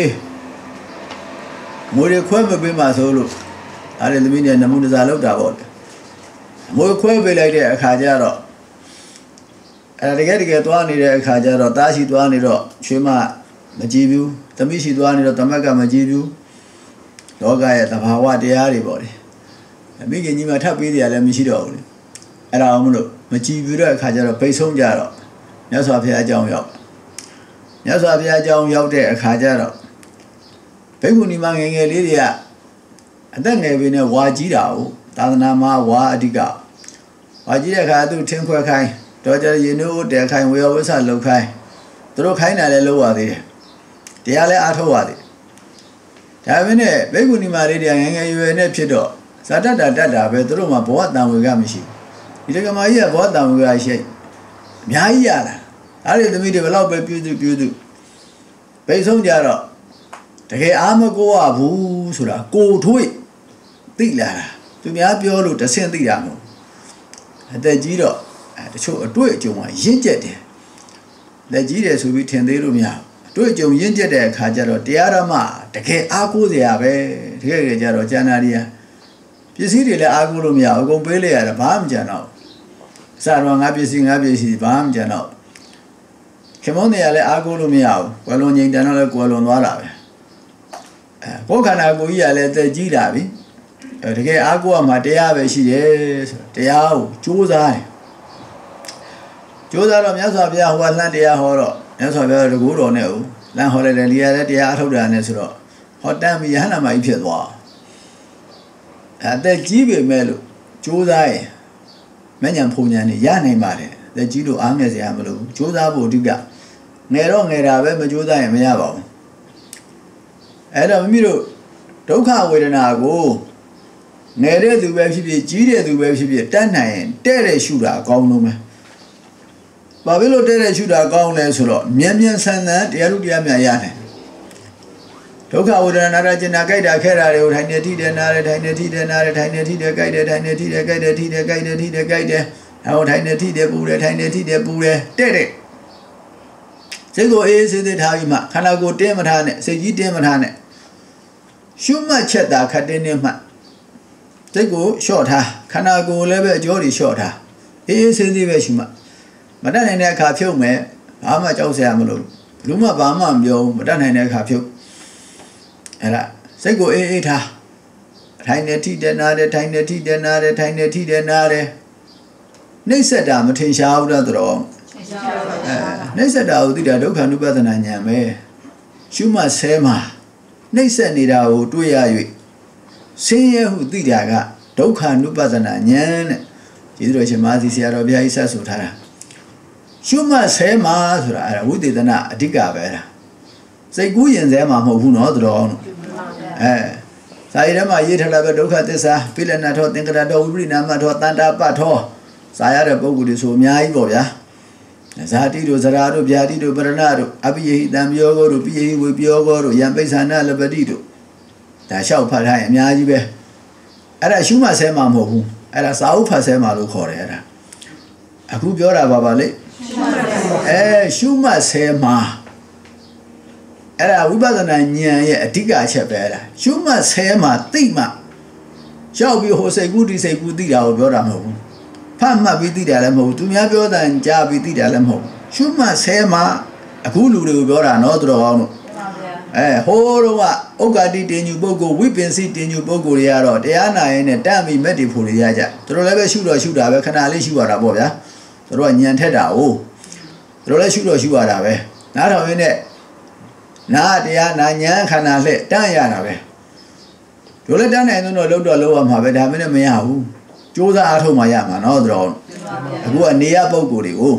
မိုးတွေခွဲမပေးမှဆိုလို့ဒါလေးသမီးတွေနမုတစားလောက်တာပေါ့အမိုးခွဲပေးလိုက်တဲ့အခါကျတော့အဲတကယ်တကယ်သွားနေတဲ့အခါကျတော့တားရှိသွားနေတော့ချွေးမမကြည့်ဘူးသမီးရှိသွားနေတော့တမက်ကမကြည့်ဘူးလောကရဲ့သဘာဝတရားတွေပေါ့လေမိခင်ကြီးမှထပ်ပေးတယ်လည်းမရှိတော့ဘူးလေအဲ့ဒါအောင်မလို့မကြည်ပြတဲ့အခါကျတော့ပိတ်ဆုံးကြတော့မြတ်စွာဘုရားအကြောင်းရောက်မြတ်စွာဘုရားအကြောင်းရောက်တဲ့အခါကျတော့ဘိက္ခုနီမငယ်ငယ်လေးတွေကအသက်ငယ်ပေနဲ့ဝါကြီးတာကိုသာသနာမှာဝါအဓိကဝါကြီးတဲ့အခါသူထင်းခွဲခိုင်းတော့ကြရင်တို့တဲခိုင်းဝေယဝဆလှုပ်ခိုင်းသူတို့ခိုင်းတာလည်းလှုပ်ရသေးတယ်တရားလည်းအားထုတ်ရသေးတယ်ဒါပေမဲ့ဘိက္ခုနီမလေးတွေငယ်ငယ်ရွယ်နဲ့ဖြစ်တော့ဇာတတတတ်တာပဲသူတို့မှာဘောတန်ဝေကမရှိဘူးဒီကမာကြီးကဘောတန်ဝေကရှိအများကြီးရလာအဲ့ဒီသမီးတွေဘယ်တော့ပဲပြုစုပြုစုပိတ်ဆုံးကြတော့တကယ်အားမကိုရဘူးဆိုတာကိုထွေးသိလာတာသူများပြောလို့တဆင့်သိတာမဟုတ်အသက်ကြီးတော့အဲတချို့အတွေ့အကြုံကရင့်ကျက်တယ်လက်ကြီးတယ်ဆိုပြီးထင်သေးလို့မရဘူးအတွေ့အကြုံရင့်ကျက်တဲ့အခါကျတော့တရားဓမ္မတကယ်အားကိုးစရာပဲတကယ်ကြတော့ကျန်တာတွေကပစ္စည်းတွေလည်းအားကိုးလို့မရဘူးအကုန်ပေးလိုက်ရတယ်ဘာမှမကြံတော့အစတော့ငါပစ္စည်းငါပစ္စည်းဘာမှမကြံတော့ခင်မောင်းတွေကလည်းအားကိုးလို့မရဘူးကွယ်လွန်ငိမ့်တန်တော့လည်းကွယ်လွန်သွားတာပဲအဲကိုယ်ခန္ဓာကိုယ်ကြီးကလည်းသက်ကြီးလာပြီအဲတကယ်အားကိုးရမှာတရားပဲရှိတယ်ဆိုတရားကိုကြိုးစားတယ်ကြိုးစားတော့မြတ်စွာဘုရားဟောလှမ်းတရားဟောတော့မြတ်စွာဘုရားတကူတော်နဲ့ဦးလမ်းဟောလိုက်တယ်လီရတဲ့တရားအထုတ်တာနဲ့ဆိုတော့ဟောတမ်းပြီးယဟန္တာမကြီးဖြစ်သွားအသက်ကြီးပေမဲ့လို့ကြိုးစားရင်မဉ္ဇဉ်ဖုန်ဉဏ်နေရနိုင်ပါတယ်အသက်ကြီးလို့အားငယ်စရာမလိုဘူးကြိုးစားဖို့အဓိကငယ်တော့ငယ်တာပဲမကြိုးစားရင်မရပါဘူးအဲ့တော့မိမိတို့ဒုက္ခဝေဒနာကိုငယ်တဲ့သူပဲဖြစ်ဖြစ်ကြီးတဲ့သူပဲဖြစ်ဖြစ်တတ်နိုင်ရင်တဲ့တဲ့ရှုတာအကောင်းဆုံးပဲဘာဖြစ်လို့တဲ့တဲ့ရှုတာကောင်းလဲဆိုတော့မြန်မြန်ဆန်ဆန်တရားလူတရားများရတယ်ဒုက္ခဝေဒနာနာကျင်နာကြိုက်တာခဲတာတွေကိုထိုင်နေထိတယ်နားတယ်ထိုင်နေထိတယ်နားတယ်ထိုင်နေထိတယ်ကြိုက်တယ်ထိုင်နေထိတယ်ကြိုက်တယ်ထိတယ်ကြိုက်တယ်ထိတယ်ကြိုက်တယ်ဟောထိုင်နေထိတယ်ပူတယ်ထိုင်နေထိတယ်ပူတယ်တဲ့တဲ့စိတ်ကိုအေးစေးသေးထားပြီးမှခန္ဓာကိုယ်တင်းမထားနဲ့စိတ်ကြီးတင်းမထားနဲ့ရှုမှတ်ချက်တာခတ်တင်းနေမှစိတ်ကိုလျှော့ထားခန္ဓာကိုယ်လည်းပဲအကျော်တွေလျှော့ထားအေးအေးစေးသေးပဲရှုမှတ်မတတ်နိုင်တဲ့အခါဖြုတ်မယ်ဘာမှကြောက်စရာမလိုဘူးမှဘာမှမပြောမတတ်နိုင်တဲ့အခါဖြုတ်အဲ့ဒါစိတ်ကိုအေးအေးထားထိုင်နေထိတယ်နားတယ်ထိုင်နေထိတယ်နားတယ်ထိုင်နေထိတယ်နားတယ်နှိမ့်ဆက်တာမထင်ရှားဘူးတော့တော်အဲနှိမ့်ဆက်တာကိုသိတာဒုက္ခ ानु ပဒနာဉာဏ်ပဲရှုမှတ်ဆဲမှာနှိမ့်ဆက်နေတာကိုတွေ့ရ၍ဆင်းရဲဟုသိတာကဒုက္ခ ानु ပဒနာဉာဏ်တဲ့ကျေးဇူးတော်ရှင်မဟာသီဆရာတော်ဘုရားကြီးဆက်ဆိုထားတာရှုမှတ်ဆဲမှာဆိုတာအဲ့ဒါဝိသေသနာအဓိကပဲလားစိတ်ကူးရင်ဆဲမှာမဟုတ်ဘူးနော်တော်အောင်အဲစာရည်ထဲမှာရေးထားတာပဲဒုက္ခသစ္စာပိလနာထောသင်္ကရတောဝိပရိနာမထောတန်တာပထောစာရတဲ့ပုဂ္ဂိုလ်တွေဆိုအများကြီးပေါ့ဗျာဇာတိတို့ဇရာတို့ဗျာတိတို့ပရဏတို့အပိယဟိတံပြောကောတို့ပိယဟိဝေပြောကောတို့ယံပိဿာနာလပတိတို့ဒါလျှောက်ဖတ်ထားရင်အများကြီးပဲအဲ့ဒါရှုမှတ်ဆဲမှာမဟုတ်ဘူးအဲ့ဒါစာအုပ်ဖတ်ဆဲမှာလို့ခေါ်တယ်အဲ့ဒါအခုပြောတာပါပါလေအဲအဲရှုမှတ်ဆဲမှာအဲ့ဒါဝိပဿနာဉာဏ်ရဲ့အဓိကအချက်ပဲလားရှုမှတ်ဆဲမှာသိမှရောက်ပြီးဟိုစိတ်ကူးဒီစိတ်ကူးသိတာကိုပြောတာမဟုတ်ဘူးဖတ်မှတ်ပြီးသိတာလည်းမဟုတ်ဘူးသူများပြောတာကြားပြီးသိတာလည်းမဟုတ်ဘူးရှုမှတ်ဆဲမှာအခုလူတွေကိုပြောတာနော်သူတော်ကောင်းတို့အဲဟိုးတော့ကဥက္ကတိတင်ညူပုဂ္ဂိုလ်ဝိပင်စီတင်ညူပုဂ္ဂိုလ်တွေကတော့တရားနာရင်နဲ့တန့်ပြီးမက်တီဖို့တွေရကြသူတို့လည်းပဲရှုတော့ရှုတာပဲခဏလေးရှုရတာပေါ့ဗျာသူတို့ကညံထက်တာ哦သူတို့လည်းရှုတော့ရှုရတာပဲနားထောင်ရင်းနဲ့နာတရားနာညံခန္ဓာလှဲ့တန့်ရတာပဲတို့လည်းတန့်နိုင်တော့လုံးတော့လုံးရမှာပဲဒါမှလည်းမရဘူးကြိုးစားအားထုတ်မှရမှာနော်သူတော်အခုကနေရပုဂ္ဂိုလ်တွေကို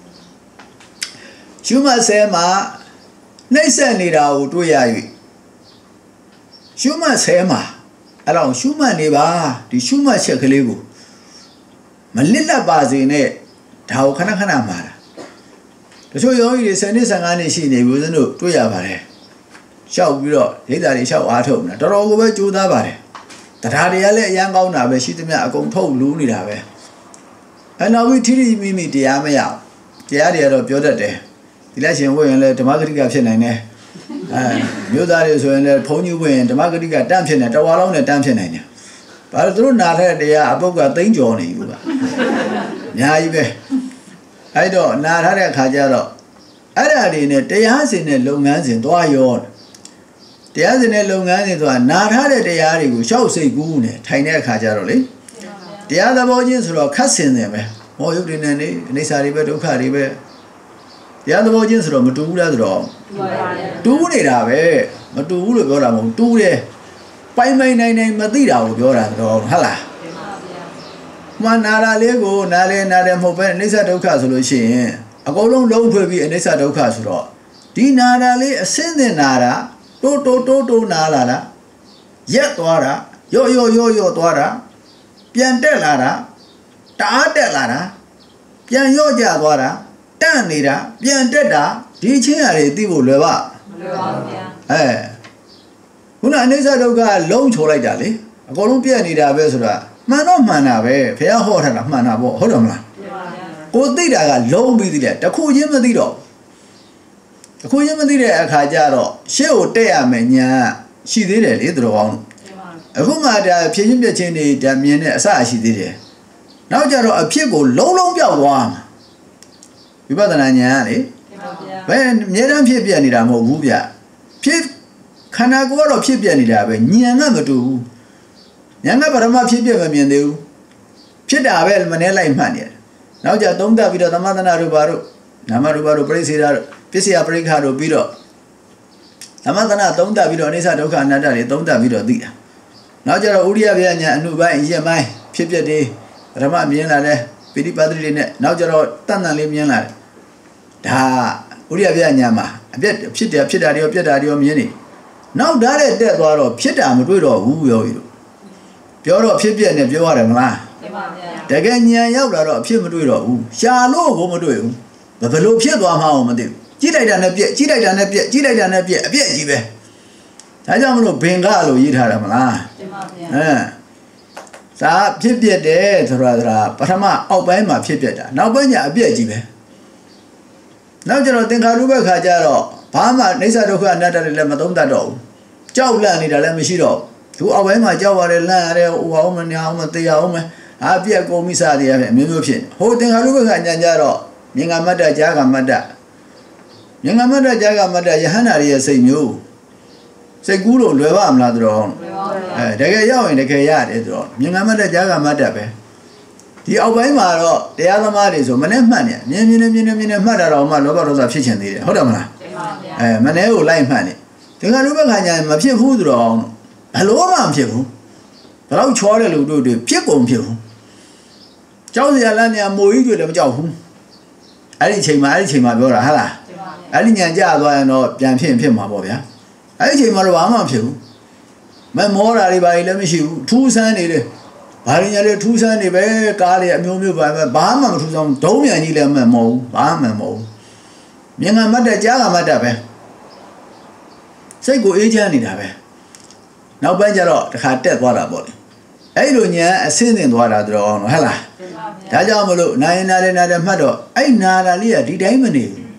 ရှုမှတ်ဆဲမှာနှိမ့်ဆက်နေတာကိုတွေ့ရ၍ရှုမှတ်ဆဲမှာအဲ့တော့ရှုမှတ်နေပါဒီရှုမှတ်ချက်ကလေးကိုမလစ်လက်ပါစေနဲ့ဒါကိုခဏခဏမှာတာတချို့ယောဂီတွေဆယ်နှစ်ဆယ်ငါးနှစ်ရှိနေပြီဦးဇင်းတို့တွေ့ရပါတယ်ရှောက်ပြီးတော့ဒိဋ္ဌာတွေရှောက်အားထုတ်နေတာတော်တော်ကိုပဲကြိုးစားပါတယ်တရားတွေကလည်းအရန်ကောင်းတာပဲရှိသမျှအကုန်ထုတ်လူးနေတာပဲအဲ့နောက်ပြီးထိထိမိမိတရားမရတရားတွေကတော့ပြောတတ်တယ်ဒီလက်ရှင်ဝင်ရင်လည်းဓမ္မဂတိကဖြစ်နိုင်တယ်အဲမြို့သားတွေဆိုရင်လည်းဘုန်းကြီးဝင်ရင်ဓမ္မဂတိကတန့်ဖြစ်နေတဝါလုံးနဲ့တန့်ဖြစ်နိုင်တယ်ဘာလို့သူတို့နာတဲ့တရားအပုတ်ကသိမ့်ကြော်နေဘူးလားအများကြီးပဲအဲ့တော့နာထားတဲ့အခါကျတော့အဲ့ဒါတွေနဲ့တရားစင်တဲ့လုပ်ငန်းစဉ်သွားရောတရားစင်တဲ့လုပ်ငန်းစဉ်ဆိုတာနာထားတဲ့တရားတွေကိုရှောက်စိတ်ကူးနေထိုင်တဲ့အခါကျတော့လေတရားသဘောချင်းဆိုတော့ခတ်စင်တယ်ပဲမောယုတ်တွေနဲ့နေအိဋ္ဌာတွေပဲဒုက္ခတွေပဲတရားသဘောချင်းဆိုတော့မတူဘူးလားဆိုတော့တူးနေတာပဲမတူဘူးလို့ပြောတာမဟုတ်တူးတယ်ပိုင်ပိုင်နိုင်နိုင်မသိတာကိုပြောတာဆိုတော့ဟုတ်လားမှန်နာတာလေးကိုနားလေနားတယ်မဟုတ်ပဲအိဋ္ဌဒုက္ခဆိုလို့ရှိရင်အကုန်လုံးလုံးဖွဲ့ပြီးအိဋ္ဌဒုက္ခဆိုတော့ဒီနာတာလေးအစင်းစင်နာတာတိုးတိုးတိုးတိုးနာလာတာရက်သွားတာရော့ရော့ရော့ရော့သွားတာပြန်တက်လာတာတအားတက်လာတာပြန်ရော့ကျသွားတာတန့်နေတာပြန်တက်တာဒီချင်းရတွေသိဖို့လွယ်ပါမလွယ်ပါဘူးဗျာအဲခုနအိဋ္ဌဒုက္ခလုံးချိုလိုက်တာလေအကုန်လုံးပြက်နေတာပဲဆိုတာမှန်တော့မှန်တာပဲဘုရားဟောထားတာမှန်တာပေါ့ဟုတ်တယ်မလားကိုသိတာကလုံးပြီးသိတယ်တခုချင်းမသိတော့တခုချင်းမသိတဲ့အခါကျတော့ရှေ့ကိုတက်ရမယ်ညာရှိသေးတယ်လေသူတော်ကောင်းအခုမှဒါဖြည့်ချင်းပြည့်ချင်းတွေဒါမြင်တဲ့အစရှိသေးတယ်နောက်ကြတော့အဖြစ်ကိုလုံးလုံးပြောက်သွားမှာဝိပဿနာဉာဏ်ကလေဘယ်အမြဲတမ်းဖြစ်ပြနေတာမဟုတ်ဘူးဗျဖြစ်ခန္ဓာကိုယ်ကတော့ဖြစ်ပြနေတာပဲဉာဏ်ကမတူဘူးဉာဏ်ကပရမဖြစ်ပြမမြင်သေးဘူးဖြစ်တာပဲမနှဲလိုက်မှတ်နေတယ်နောက်ကြသုံးသပ်ပြီးတော့သမထနာတို့ဘာတို့နာမရူပတို့ပရိစ္ဆေဒတို့ပစ္စယပရိက္ခတို့ပြီးတော့သမထနာသုံးသပ်ပြီးတော့အိဋ္ဌဒုက္ခအနတ္တတွေသုံးသပ်ပြီးတော့သိတာနောက်ကြတော့ဥရိယဗျာညာအနုပိုင်းရက်ပိုင်းဖြစ်ပြတဲ့ပရမမြင်လာတဲ့ပိဋိပတ်တိတွေနဲ့နောက်ကြတော့တန်တန်လေးမြင်လာတယ်ဒါဥရိယဗျာညာမှာအပြက်ဖြစ်တယ်ဖြစ်တာတွေရောပြက်တာတွေရောမြင်နေနောက်ဓာတ်တဲ့တက်သွားတော့ဖြစ်တာမတွေ့တော့ဘူးရောကြီးတို့ပြောတော့ဖြစ်ပြက်နဲ့ပြောရတယ်မလားတကယ်ဉာဏ်ရောက်လာတော့အဖြစ်မတွေ့တော့ဘူးရှာလို့ကိုမတွေ့ဘူးဘယ်လိုဖြစ်သွားမှမသိဘူးကြည့်လိုက်တာနဲ့ပြက်ကြည့်လိုက်တာနဲ့ပြက်ကြည့်လိုက်တာနဲ့ပြက်အပြက်ကြီးပဲဒါကြောင့်မလို့ဘင်္ဂလို့ရေးထားတာမလားတင်ပါဗျာဟမ်သာဖြစ်ပြတယ်ဆိုတာပထမအောက်ပိုင်းမှာဖြစ်ပြတာနောက်ပိုင်းကျအပြက်ကြီးပဲနောက်ကျတော့သင်္ခါရုပ္ပခါကျတော့ဘာမှအိဋ္ဌဒုက္ခအနတ္တတွေလည်းမသုံးတတ်တော့ဘူးကြောက်လန့်နေတာလည်းမရှိတော့ဘူးသူအောက်ပိုင်းမှာကြောက်ရတယ်လန့်ရတယ်ဟိုအောင်မနေအောင်မတေးအောင်မအာပြက်ကုန်မိစားတွေရပဲမျိုးမျိုးဖြစ်ဟိုသင်္ခါရုပ္ပခါညံကြတော့မြင်ကမတ္တကြားကမတ္တမြင်ကမတ္တကြားကမတ္တယဟန္တာတွေရဲ့စိတ်မျိုးစိတ်ကူးလို့လွယ်ပါမလားသူတော်အဲတကယ်ရောက်ရင်တကယ်ရတယ်သူတော်မြင်ကမတ္တကြားကမတ္တပဲဒီအောက်ပိုင်းမှာတော့တရားသမားတွေဆိုမနဲ့မှတ်နေမြင်မြင်မြင်မြင်မြင်မှတ်တာတော့မှလောဘဒေါသဖြစ်ချင်သေးတယ်ဟုတ်တယ်မလားအဲမနဲ့ကိုလိုက်မှတ်နေသင်္ခါရုပ္ပခါညာမဖြစ်ဘူးသူတော်ဘလို့မှမဖြစ်ဘူးဘယ်တော့ချောတဲ့လူတို့တွေဖြစ်ကုန်ဖြစ်ဘူးကြောက်စရာလမ်းနေမိုးကြီးတွေလည်းမကြောက်ဘူးအဲ့ဒီချိန်မှာအဲ့ဒီချိန်မှာပြောတာဟုတ်လားအဲ့ဒီညံကြသွားရင်တော့ပြန်ဖြစ်ဖြစ်မှာပေါ့ဗျာအဲ့ဒီချိန်မှာတော့ဘာမှမဖြစ်ဘူးမမောတာတွေဘာတွေလည်းမရှိဘူးထူးဆန်းနေတယ်ဘာရင်းရလေထူးဆန်းနေပဲကားတွေအမျိုးမျိုးပါပဲဘာမှမထူးဆန်းဒုံးမြန်ကြီးလည်းမမောဘူးဘာမှမမောဘူးမြင်ကမတ်တဲ့ကြားကမတ်တဲ့ပဲစိတ်ကိုအေးချမ်းနေတာပဲနောက်ပိုင်းကျတော့တခါတက်သွားတာပေါ့လေအဲ့လိုညာအစင်းစင်သွားတာတော့ဟုတ်လားဒါကြောင့်မလို့နာရင်နာတယ်နာတယ်မှတ်တော့အဲ့နာတာလေးကဒီတိုင်းမနေဘူး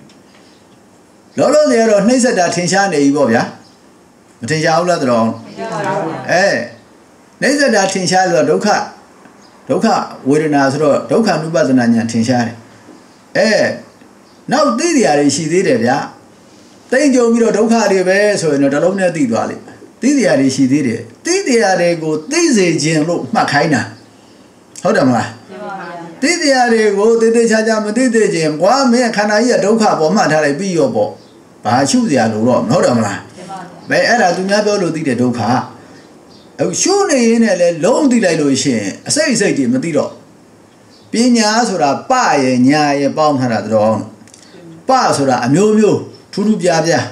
လောလောဆယ်ကတော့နှိမ့်ဆက်တာထင်ရှားနေပြီပေါ့ဗျာမထင်ရှားဘူးလားတော်အဲနှိမ့်ဆက်တာထင်ရှားဆိုတော့ဒုက္ခဒုက္ခဝေဒနာဆိုတော့ဒုက္ခ ानु ပသနာဉာဏ်ထင်ရှားတယ်အဲနောက်သိတရားတွေရှိသေးတယ်ဗျာတိမ်ကြုံပြီးတော့ဒုက္ခတွေပဲဆိုရင်တော့တစ်လုံးနဲ့သိသွားလိမ့်သိတရားတွေရှိသေးတယ်သိတရားတွေကိုသိစေခြင်းလို့မှတ်ခိုင်းတာဟုတ်တယ်မလားသိတရားတွေကိုသိသိချာချာမသိသိခြင်းကွာမင်းခန္ဓာကြီးကဒုက္ခပေါ်မှတ်ထားလိုက်ပြီးရောပေါ့ဘာရှုစရာလို့တော့မဟုတ်တယ်မလားဘယ်အဲ့ဒါသူများပြောလို့သိတဲ့ဒုက္ခအခုရှုနေရင်လည်းလုံးသိလိုက်လို့ရှိရင်အစိတ်အစိတ်တွေမသိတော့ပညာဆိုတာပရဲ့ညာရဲ့ပေါင်းထားတာတော့ပဆိုတာအမျိုးမျိုးထူးထူးပြားပြား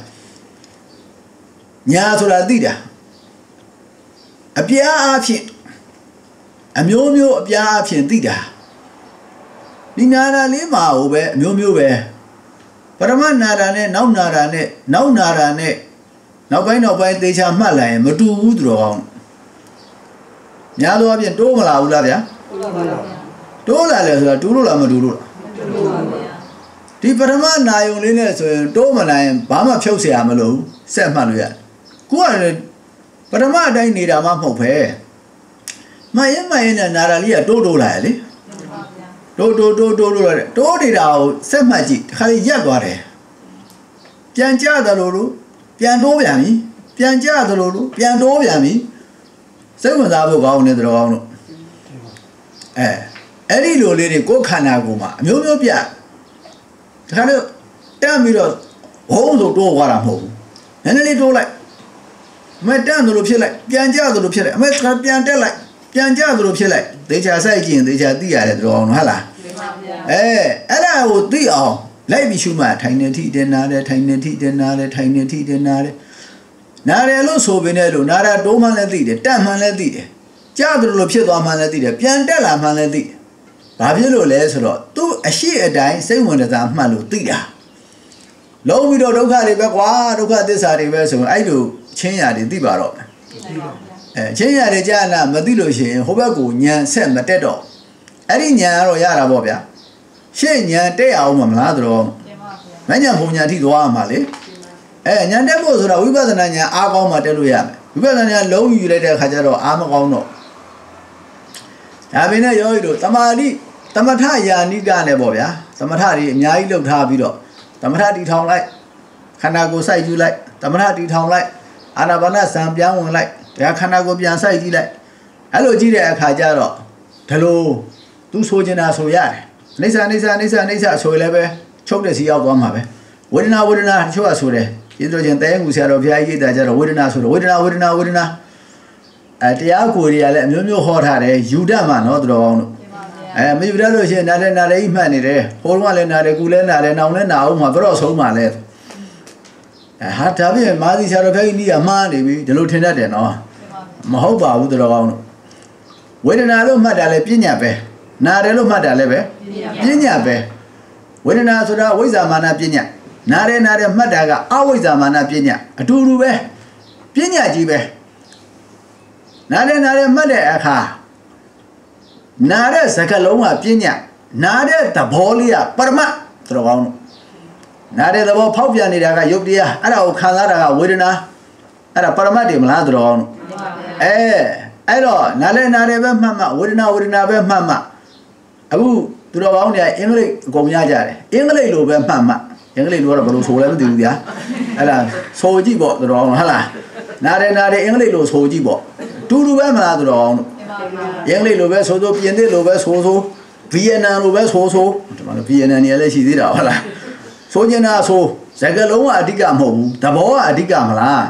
ညာဆိုတာသိတာအပြားအဖြစ်အမျိုးမျိုးအပြားအဖြစ်သိတာဒီနာတာလေးမှာဟိုပဲအမျိုးမျိုးပဲပရမနာတာနဲ့နောက်နာတာနဲ့နောက်နာတာနဲ့နောက်ပိုင်းနောက်ပိုင်းသေချာမှတ်လိုက်ရင်မတူဘူးသူတော်ကောင်းများသောအားဖြင့်တိုးမလာဘူးလားဗျာတိုးလာလဲဆိုတာတူလို့လားမတူလို့လားဒီပရမနာယုံလေးနဲ့ဆိုရင်တိုးမလာရင်ဘာမှဖြုတ်เสียမလို့ဆက်မှတ်လို့ရကိုကလည်းပရမအတိုင်းနေတာမှမဟုတ်ပဲမရင်မရင်နဲ့နာတာလေးကတိုးတိုးလာရလေတိုးတိုးတိုးတိုးလို့ရတယ်တိုးနေတာကိုဆက်မှတ်ကြည့်တခါလေးရက်သွားတယ်ပြန်ကြတယ်လို့လို့ပြန်တိုးပြန်ပြီပြန်ကြတယ်လို့လို့ပြန်တိုးပြန်ပြီစိတ်ဝင်စားဖို့ကောင်းနေတယ်တော့ကောင်းလို့အဲအဲ့ဒီလိုလေးတွေကိုယ်ခန္ဓာကိုယ်မှာအမျိုးမျိုးပြတခါလေးတက်ပြီးတော့ဘုံဆိုတိုးသွားတာမဟုတ်ဘူးနည်းနည်းလေးတိုးလိုက်အမေတက်တယ်လို့ဖြစ်လိုက်ပြန်ကြတယ်လို့ဖြစ်လိုက်အမေပြန်တက်လိုက်ပြန်ကြတယ်လို့ဖြစ်လိုက်သေချာစိုက်ကြည့်ရင်သေချာသိရတယ်တော့ဟုတ်လားအဲအဲ့ဒါကိုသိအောင်လိုက်ပြီးရှုမှထိုင်နေထိတင်နာတယ်ထိုင်နေထိတင်နာတယ်ထိုင်နေထိတင်နာတယ်နာတယ်လို့ဆိုပေနဲ့လို့နာတာတိုးမှလည်းသိတယ်တက်မှလည်းသိတယ်ကြားတယ်လို့ဖြစ်သွားမှလည်းသိတယ်ပြန်တက်လာမှလည်းသိတယ်ဘာဖြစ်လို့လဲဆိုတော့သူ့အရှိအတိုင်းစိတ်ဝင်စားမှတ်လို့သိတာလုံးပြီးတော့ဒုက္ခတွေပဲကွာဒုက္ခသစ္စာတွေပဲဆိုရင်အဲ့လိုချင်းရာတွေသိပါတော့အဲချင်းရာတွေကြားလာမသိလို့ရှိရင်ဟိုဘက်ကိုညံဆက်မတက်တော့အဲ့ဒီညံကတော့ရတာပေါ့ဗျာရှေ့ညံတက်အောင်မလားတော့မညံဘုံညံထိသွားမှာလေအဲညံတက်ဖို့ဆိုတာဝိပဿနာညံအားကောင်းမှတက်လို့ရမယ်ဝိပဿနာညံလုံးယူလိုက်တဲ့အခါကျတော့အားမကောင်းတော့ဒါပေမဲ့ယောဂီတို့တမာတိသမထယာနိကနဲ့ပေါ့ဗျာသမထတွေအများကြီးလှုပ်ထားပြီးတော့သမထတီထောင်လိုက်ခန္ဓာကိုယ်စိုက်ယူလိုက်သမထတီထောင်လိုက်အာနာပါနစံပြန်ဝင်လိုက်ဒါခန္ဓာကိုယ်ပြန်စိုက်ကြည့်လိုက်အဲ့လိုကြည့်တဲ့အခါကျတော့ဒီလိုသူဆိုချင်တာဆိုရတယ်အိဋ္ဌာအိဋ္ဌာအိဋ္ဌာအိဋ္ဌာဆိုရလည်းပဲချုပ်တဲ့စီရောက်သွားမှာပဲဝေဒနာဝေဒနာတချို့ကဆိုတယ်ဒီလိုချင်းတဲငူဆရာတော်ဘုရားကြီးတာကြတော့ဝေဒနာဆိုတော့ဝေဒနာဝေဒနာဝေဒနာအဲတရားကိုယ်တွေကလည်းအမျိုးမျိုးဟောထားတယ်ယူတတ်မှာနော်သူတော်ကောင်းတို့အဲမယူတတ်လို့ရှိရင်နားတယ်နားတယ်အိမှတ်နေတယ်ဟိုတုန်းကလည်းနားတယ်ကူလည်းနားတယ်နောင်လည်းနာအောင်မှာဘယ်တော့ဆုံးမှာလဲအဲဟာဒါပြည့်မာသီဆရာတော်ဘုရားကြီးနီးကမှားနေပြီဒီလိုထင်တတ်တယ်နော်မဟုတ်ပါဘူးသူတော်ကောင်းတို့ဝေဒနာလို့မှတ်တာလည်းပညာပဲနားတယ်လို့မှတ်တာလည်းပဲပညာပဲဝေဒနာဆိုတာဝိဇ္ဇာမာနပညာနားတယ်နားတယ်မှတ်တာကအဝိဇ္ဇာမာနပညာအတူတူပဲပညာကြီးပဲနားတယ်နားတယ်မှတ်တဲ့အခါနားတဲ့စကားလုံးကပညာနားတဲ့သဘောလေးကပရမတ်သူတော်ကောင်းတို့နားတဲ့သဘောဖောက်ပြန်နေတာကယုတ်တရားအဲ့ဒါကိုခံစားတာကဝေဒနာအဲ့ဒါပရမတ်တွေမလားသူတော်ကောင်းတို့အဲအဲ့တော့နားလဲနားတယ်ပဲမှတ်မှဝေဒနာဝေဒနာပဲမှတ်မှအခုသူတော်ကောင်းတွေကအင်္ဂလိပ်အကုန်ရကြတယ်အင်္ဂလိပ်လိုပဲမှတ်မှအင်္ဂလိပ်လိုကတော့ဘယ်လိုဆိုလဲမသိဘူးဗျာအဲ့ဒါဆိုကြည့်ပေါ့သူတော်ကောင်းဟုတ်လားနားတယ်နားတယ်အင်္ဂလိပ်လိုဆိုကြည့်ပေါ့တူတူပဲမလားသူတော်ကောင်းတို့အင်္ဂလိပ်လိုပဲဆိုဆိုပြင်သစ်လိုပဲဆိုဆိုဗီယက်နမ်လိုပဲဆိုဆိုဒီမှာဗီယက်နမ်နေရာလည်းရှိသေးတာဟုတ်လားဆိုကျင်တာဆိုစကားလုံးကအဓိကမဟုတ်ဘူးသဘောကအဓိကမလား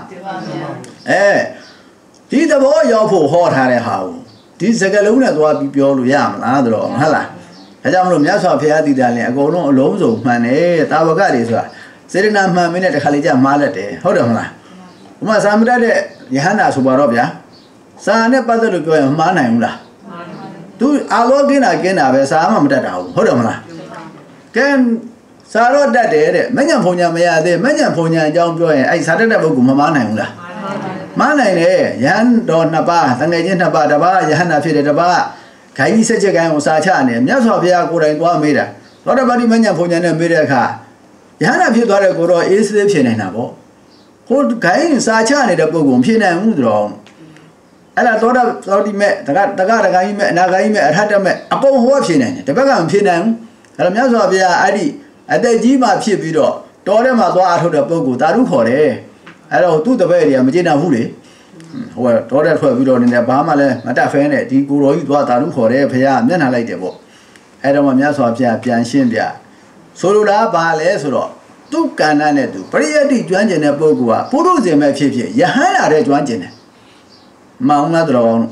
အဲဒီသဘောရောက်ဖို့ဟောထားတဲ့ဟာကိုဒီစကားလုံးနဲ့သွားပြီးပြောလို့ရမလားသူတော်ဟုတ်လားဒါကြောင့်မလို့မြတ်စွာဘုရားတည်တာလည်းအကုန်လုံးအလုံးစုံမှန်တယ်တာဝကတွေဆိုတာစေတနာမှန်မင်းနဲ့တခါလေကြာမှားလက်တယ်ဟုတ်တယ်မလားဥမာသာမတတ်တဲ့ယဟန္တာဆိုပါတော့ဗျာစာနဲ့ပတ်သက်လို့ပြောရင်မှားနိုင်ဘူးလားသူအာလောကင်းတာကင်းတာပဲစာမှမတတ်တာဘူးဟုတ်တယ်မလားကဲစာတော့တတ်တယ်တဲ့မညံဖုန်ညာမရသေးမညံဖုန်ညာအကြောင်းပြောရင်အဲ့စာတတ်တဲ့ပုဂ္ဂိုလ်မမှားနိုင်ဘူးလားမှားနိုင်တယ်ယဟန်တော်နှစ်ပါးတငယ်ချင်းနှစ်ပါးတစ်ပါးယဟန္တာဖြစ်တယ်တစ်ပါးခိုင်းကြီးဆက်ချက်ကိုစာချနေမြတ်စွာဘုရားကိုယ်တိုင်သွားမေးတာသောတာပတိမညံဖုန်ညာနဲ့မေးတဲ့အခါ Yana Pidore Goro is the Pianabo. Hold Gain Sacha the Bogum, Pina Mudron. And I thought of thought he met the Gagaim, Nagaim, and had a met a bone watching the Bagam Pinam, and Mazavia Adi, and the Jima Pibido, Dora Mazwa to the Bogu, Taru Hore. I don't do the way I'm Medina Huli. Well, Dora for Vidor in the Bamale, Matafene, the Guru, Taru Hore, Pia, and then I like the book. I don't want Yazavia, Pian Shimbia. Solula Bale Solo. Tu canane tu, Priati Juanjana Bogua, Puruzim Fifi, Yahana Red Juanjana. Mamma Dron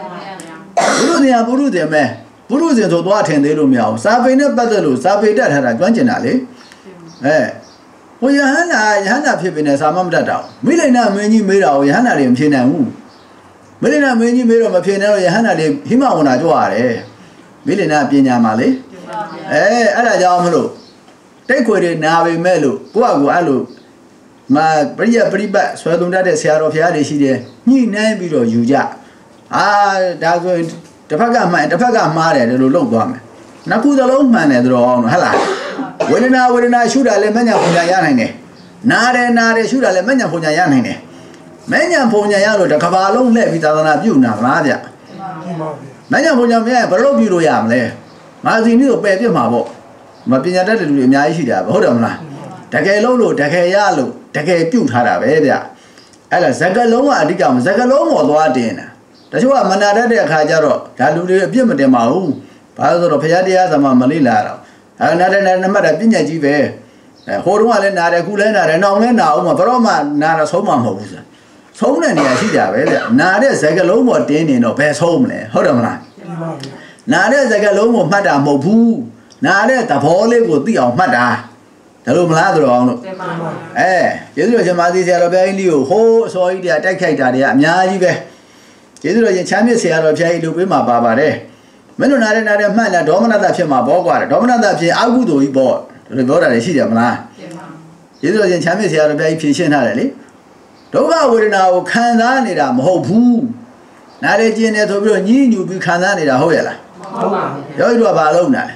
Puruzia Puruzim, Puruzim to Watten de Lumia, Sabina Badalu, Sabina had a Juanjanale. Eh, well, Yahana, Yahana Pipin as Amam Dada. Milena Mini Mira, Yahana in Pinamu. Milena Mini Mira, Mapina, Yahana, Himana Duare. Milena Pina Male. Eh, Ala Jamalo. Take with it now, Melu, Guagu Alu. My Bria Briba, Swadum that Sierra of Yadi, Ni Nabilo, Yuja. Ah, that's going to Paga, the Paga Mare, the Logam. Nakuda long man at the wrong, Hala. When I would I shoot Alemania Punayane. Nare Nare shoot Alemania Punayane. Manya Punayano, the Cavallo left with Alana, Nadia. Manya Punayam, but Robu Yam there. Mazini, baby, Mabo. Mapina to be Miashida, Hodamla. Take Lolo, take Yalo, take a pew Harabia. Ella Zagaloma, Dicam, Zagaloma, Wadina. That's what Manada de Kajaro, Talu de Mau, Pazo of Piadia, the Mamalila. Another number of Pina Give. Horma and Nara Kulena, and only now, Maparoma, Nara Soma Hosa. So many Ashida, Nada Zagaloma, Dini, no best homely, Hodamla. Nada Zagaloma, Madame Mobu. Nada, the Pole would be on Mada. The Lumladro. Eh, Yellow Madi Zarabelli, Ho, so it attack Yajive. Yellow Champions here of Jay Lubima Babare. Menonada man, Dominata Pima Bogor, Dominata Pi Agudo, he bought. The Bora Shidamana. Yellow Champions here of Bay Pishin Harley. Doga would now Cananida, Hopu. Nada Gene to be new Bucananida Hoela. Yo do a balona.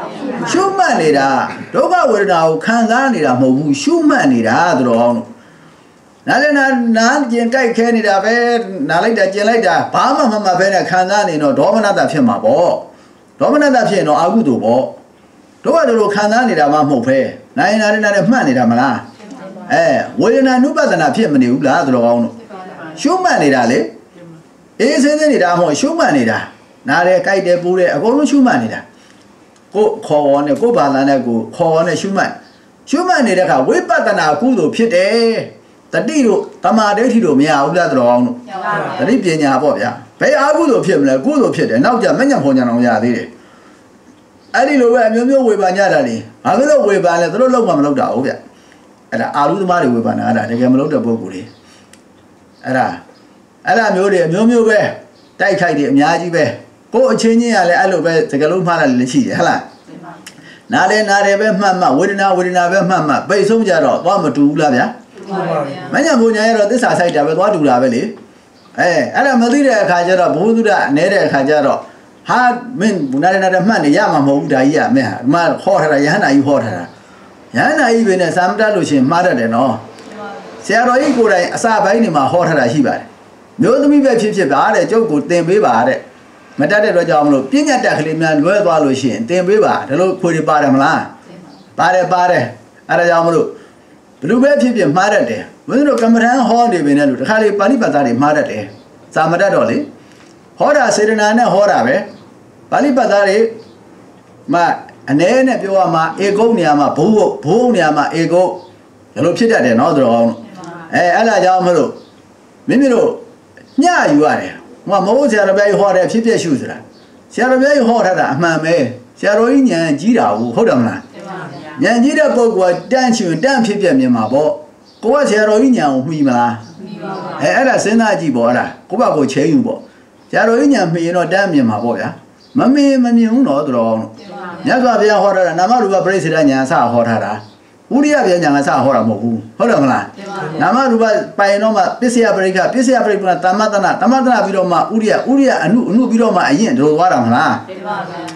Shumanida, Doga would now Kandanida, Mobu, Shumanida, Dron. Nalena, Nan, Jay Canada, Nalida Jelada, Palma Mamma Vena Kandani, no Dominata Pima Bo, Dominata Pino Agudu Bo, Doga Kandanida Mamope, nine hundred Manida Mala. Eh, when I knew better than a Pimani, Ladron. Shumanida, is it any damo Shumanida? Nare Kaide Bure, a Golu Shumanida. Go call on a go balana go call on a Schumann. Schumann is a whip at an acudo pite. The deal, Tamadetido, Mia, Ladron. The Lipiana Bobia. Pay Agudo Pim, good of Pit, and now the Menaponian Yadi. I didn't know where you were by Yadali. I will know where by the Logam Loda. And I will marry with Banana, the Gamaloda Boguri. Ada. Ada Mure, Mumu Bear. Taikai, Miyaji Bear. Go changing a little bit, take a look at the sea. Hala. Nade, Nade, Mamma, wouldn't I, wouldn't I, Mamma, but some Jaro, one or two Lavia. Many of Bunero, this I said, I will want to Laveli. Eh, Adam Madira Kajaro, Buddha, Nere Kajaro. Hard men, Bunana money, Yamamo, Daya, Meh, Mar, Horra, Yana, you Horra. Yana even as I'm Daluchin, mother than all. Sarah equal a Sabanima, Horra Hiba. No, the me fifty bar, a joke would then be bad. Matade Rajamlo, being at the Haliman, World Valuation, then we were, the look put it by them la. Pare pare, Arajamlo. Blue Baby, Mother Day. When you come around, hold it in a Hali Panipatari, Mother Day. Samadadoli. Hora Serenana, Horave. Panipatari, ma, and then if you are my ego, Niama, Poo, Poo, Niama, ego. The look at another on. Eh, Alajamlo. Mimiro. Yeah, you are. One more Sarabay hot at fifty shoes. Sarabay hot at Mamma, Saroinian Gira, Hodamla. Yanjira book was dancing, damn fifty Mimabo. Go as Saroinian, Mima. Era Senaji Bora, Cobago Chayubo. Saroinian, me no damn Mimaboya. Mammy, Mammy, no drawn. Yagavia Hora, Namaruba President Yasa Horara. Uria Yasa Horamu, Hodamla. Namaruba Painoma, Pisia Breaker, Pisia Breaker, Tamatana, Tamatana Viroma, Uria, Uria, and Nubiroma, and Waramla.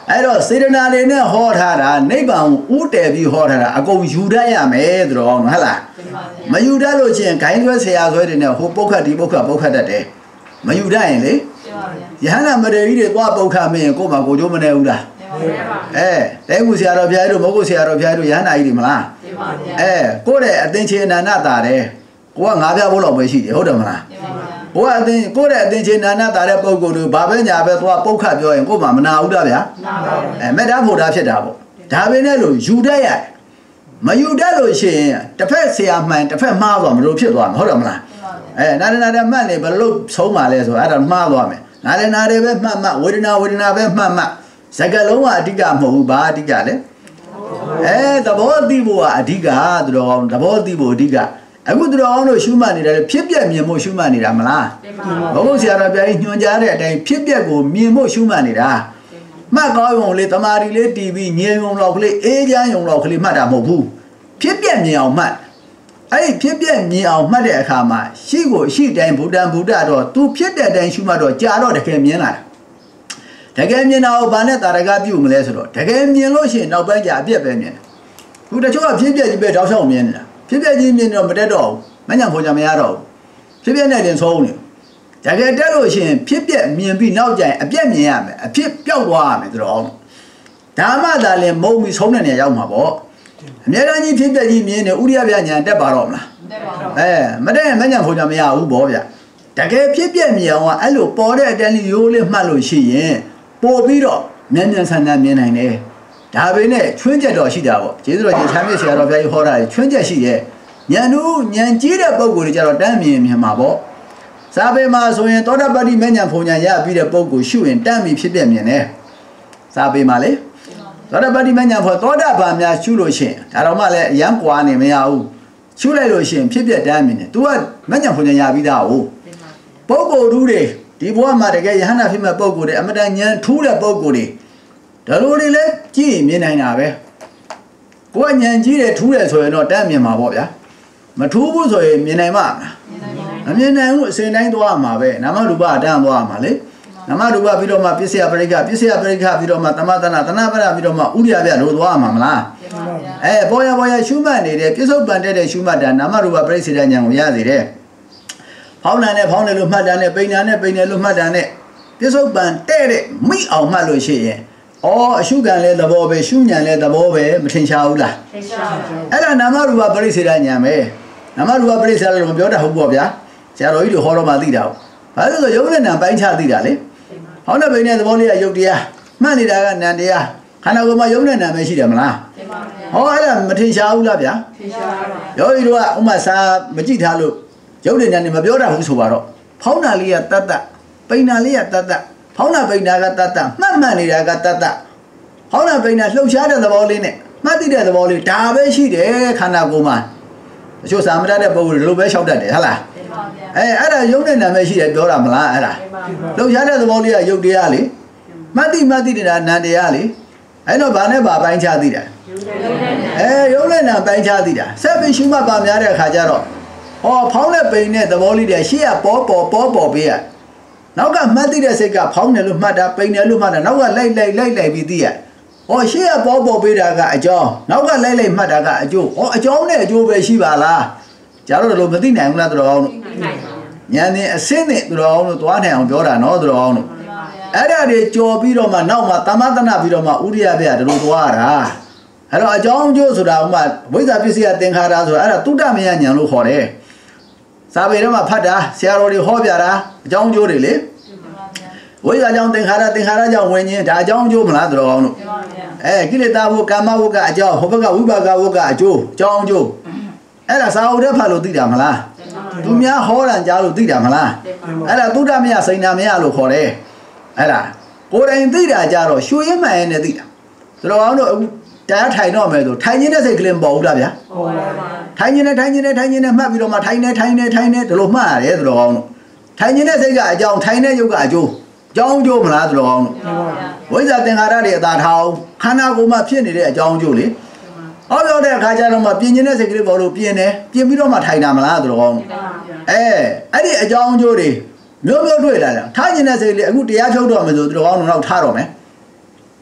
အဲ့တော့စေတနာတွေနဲ့ဟောထားတာနိဗ္ဗာန်ကိုဥတည်ပြီးဟောထားတာအကုန်ယူတတ်ရမယ်သူတော်ကောင်းဟုတ်လားမယူတတ်လို့ချင်းဂိုင်းဆွဲဆရာဆွဲတွေနဲ့ဟိုပုတ်ခတ်ဒီပုတ်ခတ်ပုတ်ခတ်တတ်တယ်မယူတတ်ရင်လေယဟန္တာမရေကြီးတွေသွားပုတ်ခတ်မင်းကို့မှာကိုကျိုးမနေဘူးလားအဲတဲကူဆရာတော်ဘုရားတို့မဟုတ်ဆရာတော်ဘုရားတို့ယဟန္တာကြီးတွေမလားအဲကိုယ့်ရဲ့အသင်္ချေအနန္တတာတယ်ကိုကငါးပြားဖို့လောက်ပဲရှိတယ်ဟုတ်တယ်မလားကိုကအသင်ကိုရဲ့အသင်္ချေအနန္တတာတဲ့ပုဂ္ဂိုလ်တို့ဘာပဲညာပဲသွားပုတ်ခတ်ပြောရင်ကို့မှာမနာဘူးလားဗျာအဲမေတ္တာဖို့တာဖြစ်တာပေါ့ဒါပဲနဲ့လို့ယူတတ်ရမယူတတ်လို့ရှိရင်တစ်ဖက်ဆရာမှန်တစ်ဖက်မှားသွားမလို့ဖြစ်သွားမှာဟုတ်တယ်မလားအဲနာရနာရမှတ်နေဘယ်လိုဆုံးပါလဲဆိုအဲ့ဒါမှားသွားမယ်နာရနာတွေပဲမှတ်မှတ်ဝေဒနာဝေဒနာပဲမှတ်မှတ်စကလုံးကအဓိကမဟုတ်ဘူးဘာအဓိကလဲအဲသဘောသိဖို့ကအဓိကသူတော်ကောင်းသဘောသိဖို့အဓိကအခုသူတော်ကောင်းတို့ရှုမှတ်နေတယ်ဖြစ်ပြက်မြင်ဖို့ရှုမှတ်နေတာမလားဘုရားဆရာတော်ပြကြီးညွှန်ကြားတဲ့အတိုင်းဖြစ်ပြက်ကိုမြင်ဖို့ရှုမှတ်နေတာမှတ်ကောင်းုံလေးတမာရီလေးတီးပြီးညင်ုံလောက်ကလေးအေးချမ်းုံလောက်ကလေးမှတ်တာမဟုတ်ဘူးဖြစ်ပြက်မြင်အောင်မှတ်အဲ့ဒီဖြစ်ပြက်မြင်အောင်မှတ်တဲ့အခါမှာရှိကိုရှိတိုင်းဗုဒ္ဓံဗုဒ္ဓတော့သူဖြစ်တဲ့အတိုင်းရှုမှတ်တော့ကြာတော့တကယ်မြင်လာတာတကယ်မြင်တာကိုဘာနဲ့တာရကပြုမလဲဆိုတော့တကယ်မြင်လို့ရှိရင်နောက်ပိုင်းကျအပြက်ပဲမြင်တယ်ခုတချို့ကဖြစ်ပြက်ကြီးပဲတောက်လျှောက်မြင်နေတာဖြစ်ပြက်ကြီးမြင်တော့မတက်တော့ဘူးမညံဖို့ကြမရတော့ဘူးဖြစ်ပြက်နဲ့တင်ဆုံးနေတကယ်တက်လို့ရှိရင်ဖြစ်ပြက်မြင်ပြီးနောက်ကျရင်အပြက်မြင်ရမယ်အဖြစ်ပျောက်သွားရမယ်တို့အောင်ဒါမှသာလဲမုံပြီးဆုံးတဲ့နေရာရောက်မှာပေါ့အများကြီးဖြစ်ပြက်ကြီးမြင်နေဥရိယပြညာတက်ပါတော့မလားအဲမတက်ရင်မညံဖို့ကြမရဘူးဗောဗျတကယ်ဖြစ်ပြက်မြင်အောင်ကအဲ့လိုပေါ်တဲ့အတန်းလေးရိုးလေးမှတ်လို့ရှိရင်ပို့ပြီးတော့မြန်မြန်ဆန်ဆန်မြင်နိုင်တယ်ဒါပေမဲ့ချွင်းချက်တော့ရှိတာပေါ့ကျေးဇူးတော်ရှင်ချမ်းမြေ့ဆရာတော်ဘုရားကြီးဟောတာချွင်းချက်ရှိတယ်ဉာဏ်တို့ဉာဏ်ကြီးတဲ့ပုဂ္ဂိုလ်တွေကြတော့တန်းမြင်မြင်မှာပေါ့စာပေမှာဆိုရင်သောတာပတ္တိမဉ္ဇဉ်ဖုန်ညာရပြီးတဲ့ပုဂ္ဂိုလ်ရှုရင်တန်းပြီးဖြစ်ပြမြင်တယ်စာပေမှာလေသောတာပတ္တိမဉ္ဇဉ်ဖုန်သောတာပန်များရှုလို့ရှိရင်ဒါတော့မှလည်းအယံကွာနေမရဘူးရှုလိုက်လို့ရှိရင်ဖြစ်ပြတန်းမြင်တယ် तू ကမဉ္ဇဉ်ဖုန်ညာရပြီးသားဟုတ်ပုဂ္ဂိုလ်တို့တွေဒီဘဝမှာတကယ်ယဟန္တာဖြစ်မဲ့ပုဂ္ဂိုလ်တွေအမတန်ဉာဏ်ထူးတဲ့ပုဂ္ဂိုလ်တွေဒါလိုတွေလည်းကြည့်မြင်နိုင်တာပဲကိုယ်ဉာဏ်ကြီးတယ်ထူးတယ်ဆိုရင်တော့တန်းမြင်မှာပေါ့ဗျာမထူးဘူးဆိုရင်မြင်နိုင်မှာမမြင်နိုင်ဘူးအစဉ်တိုင်းသွားမှာပဲနာမရူပတန်းသွားမှာလေနာမရူပပြီးတော့မှပစ္စယပရိက္ခပစ္စယပရိက္ခပြီးတော့မှသမတနာတဏပရပြီးတော့မှဥရိယပြလို့သွားမှာမလားအဲပေါ်ရပေါ်ရရှုမှတ်နေတဲ့ပြစ္ဆုတ်ပန်တဲ့ရှုမှတ်တာနာမရူပပရိစ္ဆေဒဉာဏ်ကိုရစေတယ်ဖောင်းတာနဲ့ဖောင်းတယ်လို့မှတ်တာနဲ့ပိန်တာနဲ့ပိန်တယ်လို့မှတ်တာနဲ့ပြစ္ဆုတ်ပန်တဲ့တဲ့မိအောင်မှတ်လို့ရှိရင်အော်အရှုခံလဲသဘောပဲရှုဉဏ်လဲသဘောပဲမထင်ရှားဘူးလားထင်ရှားပါဘူးအဲ့ဒါနာမရူပပရိစ္ဆေဒဉာဏ်ပဲနာမရူပပရိစ္ဆေဒလို့မပြောတတ်ဟုတ်ပေါ့ဗျာဆရာတော်ကြီးတို့ဟောတော့မှသိတာဟုတ်ဘာလို့ဆိုရုပ်နဲ့နာပိုင်းခြားသိတာလေဟောတဲ့ပိန်တဲ့သဘောလေးကရုပ်တရားမှတ်နေတာကနာမ်တရားခန္ဓာကိုယ်မှာရုပ်နဲ့နာမ်ပဲရှိတယ်မလားဟောအဲ့ဒါမထင်ရှားဘူးလားဗျာထင်ရှားပါဘူးယောဂီတို့ကဥမာစာမကြည့်ထားလို့ရုပ်နဲ့နာမ်နဲ့မပြောတတ်ဘူးဆိုပါတော့ဖောင်းတာလေးကတတ်တတ်ပိန်တာလေးကတတ်တတ်ဖောင်းတာပိန်တာကတတ်တတ်မှတ်မှတ်နေတာကတတ်တတ်ဖောင်းတာပိန်တာလှုပ်ရှားတဲ့သဘောလေးနဲ့မှတ်သိတဲ့သဘောလေးဒါပဲရှိတယ်ခန္ဓာကိုယ်မှာအချို့စာမတတ်တဲ့ပုံတွေဒီလိုပဲလျှောက်တတ်တယ်ဟုတ်လားအဲအဲ့ဒါရုပ်နဲ့နာမည်ရှိတယ်ပြောတာမလားအဲ့ဒါလှုပ်ရှားတဲ့သဘောလေးကရုပ်တရားလေမှတ်သိမှတ်သိတဲ့နာမ်တရားလေအဲ့တော့ဘာနဲ့ဘာပိုင်းခြားသိတာအဲရုပ်နဲ့နာပိုင်းခြားသိတာဆက်ပြီးရှုမှတ်ပါများတဲ့အခါကျတော့ဟောဖောင်းတဲ့ပိန်တဲ့သဘောလေးတွေရှေ့ကပေါ်ပေါ်ပေါ်ပေါ်ပေးရနောက်ကမှတ်သိတဲ့စိတ်ကဖောင်းတယ်လို့မှတ်တာပိန်တယ်လို့မှတ်တာနောက်ကလိုက်လိုက်လိုက်လိုက်ပြီးသိရဟောရှေ့ကပေါ်ပေါ်ပေးတာကအကြောင်းနောက်ကလိုက်လိုက်မှတ်တာကအကျိုးဟောအကြောင်းနဲ့အကျိုးပဲရှိပါလားကျတော့လို့မသိနိုင်ဘူးလားသူတော်ကောင်းတို့ဉာဏ်နဲ့အစင်းနဲ့သူတော်ကောင်းတို့သွားနိုင်အောင်ပြောတာနော်သူတော်ကောင်းတို့အဲ့ဒါတွေကြော်ပြီးတော့မှနောက်မှသမသနာပြီးတော့မှဥရိယပြဒီလိုသွားတာအဲ့တော့အကြောင်းအကျိုးဆိုတာဥမာဝိဇ္ဇာပစ္စည်းသင်္ခါရဆိုတာအဲ့ဒါတုတ္တမယဉာဏ်လို့ခေါ်တယ်စာပေထဲမှာဖတ်တာဆရာတော်တွေဟောပြတာအကြောင်းအကျိုးတွေလေဝိဇ္ဇာကြောင့်သင်္ခါရသင်္ခါရကြောင့်ဝိညာဉ်ဒါအကြောင်းအကျိုးမလားသူတော်ကောင်းတို့အဲကိလေသာဘုကာမဘုကအကြောင်းဟောဘကဝိပါကဘုကအကျိုးအကြောင်းအကျိုးအဲ့ဒါစာအုပ်ထဲဖတ်လို့သိတာမလားသူများဟောတာကြားလို့သိတာမလားအဲ့ဒါသုဒ္ဓမယစိန်နာမယလို့ခေါ်တယ်အဲ့ဒါကိုယ်တိုင်သိတာကြတော့ရွှေရမှန်ရဲ့နဲ့သိတာသူတော်ကောင်းတို့အခုတရားထိုင်တော့မယ်ဆိုထိုင်ခြင်းတဲ့စိတ်ကလေးမပေါ်ဘူးလားဗျာပေါ်ပါပါထိုင်ခြင်းနဲ့ထိုင်ခြင်းနဲ့ထိုင်ခြင်းနဲ့မှတ်ပြီးတော့မှထိုင်နေထိုင်နေထိုင်နေဒီလိုမှတ်ရတယ်သူတော်ကောင်းတို့ထိုင်ခြင်းတဲ့စိတ်ကအကြောင်းထိုင်တဲ့ယုတ်ကအကျိုးအကြောင်းအကျိုးမလားသူတော်ကောင်းတို့ဝိဇ္ဇာသင်္ခါရတွေအသာထားအောင်ခန္ဓာကိုယ်မှာဖြစ်နေတဲ့အကြောင်းအကျိုးလေဟောပြောတဲ့အခါကျတော့မှပြင်ခြင်းတဲ့စိတ်ကလေးပေါ်လို့ပြင်တယ်ပြင်ပြီးတော့မှထိုင်တာမလားသူတော်ကောင်းတို့အဲအဲ့ဒီအကြောင်းအကျိုးတွေမျိုးမျိုးတွေ့လာတယ်ထားခြင်းတဲ့စိတ်လေးအခုတရားထုတ်တော့မယ်ဆိုသူတော်ကောင်းတို့တော့ထားတော့မယ်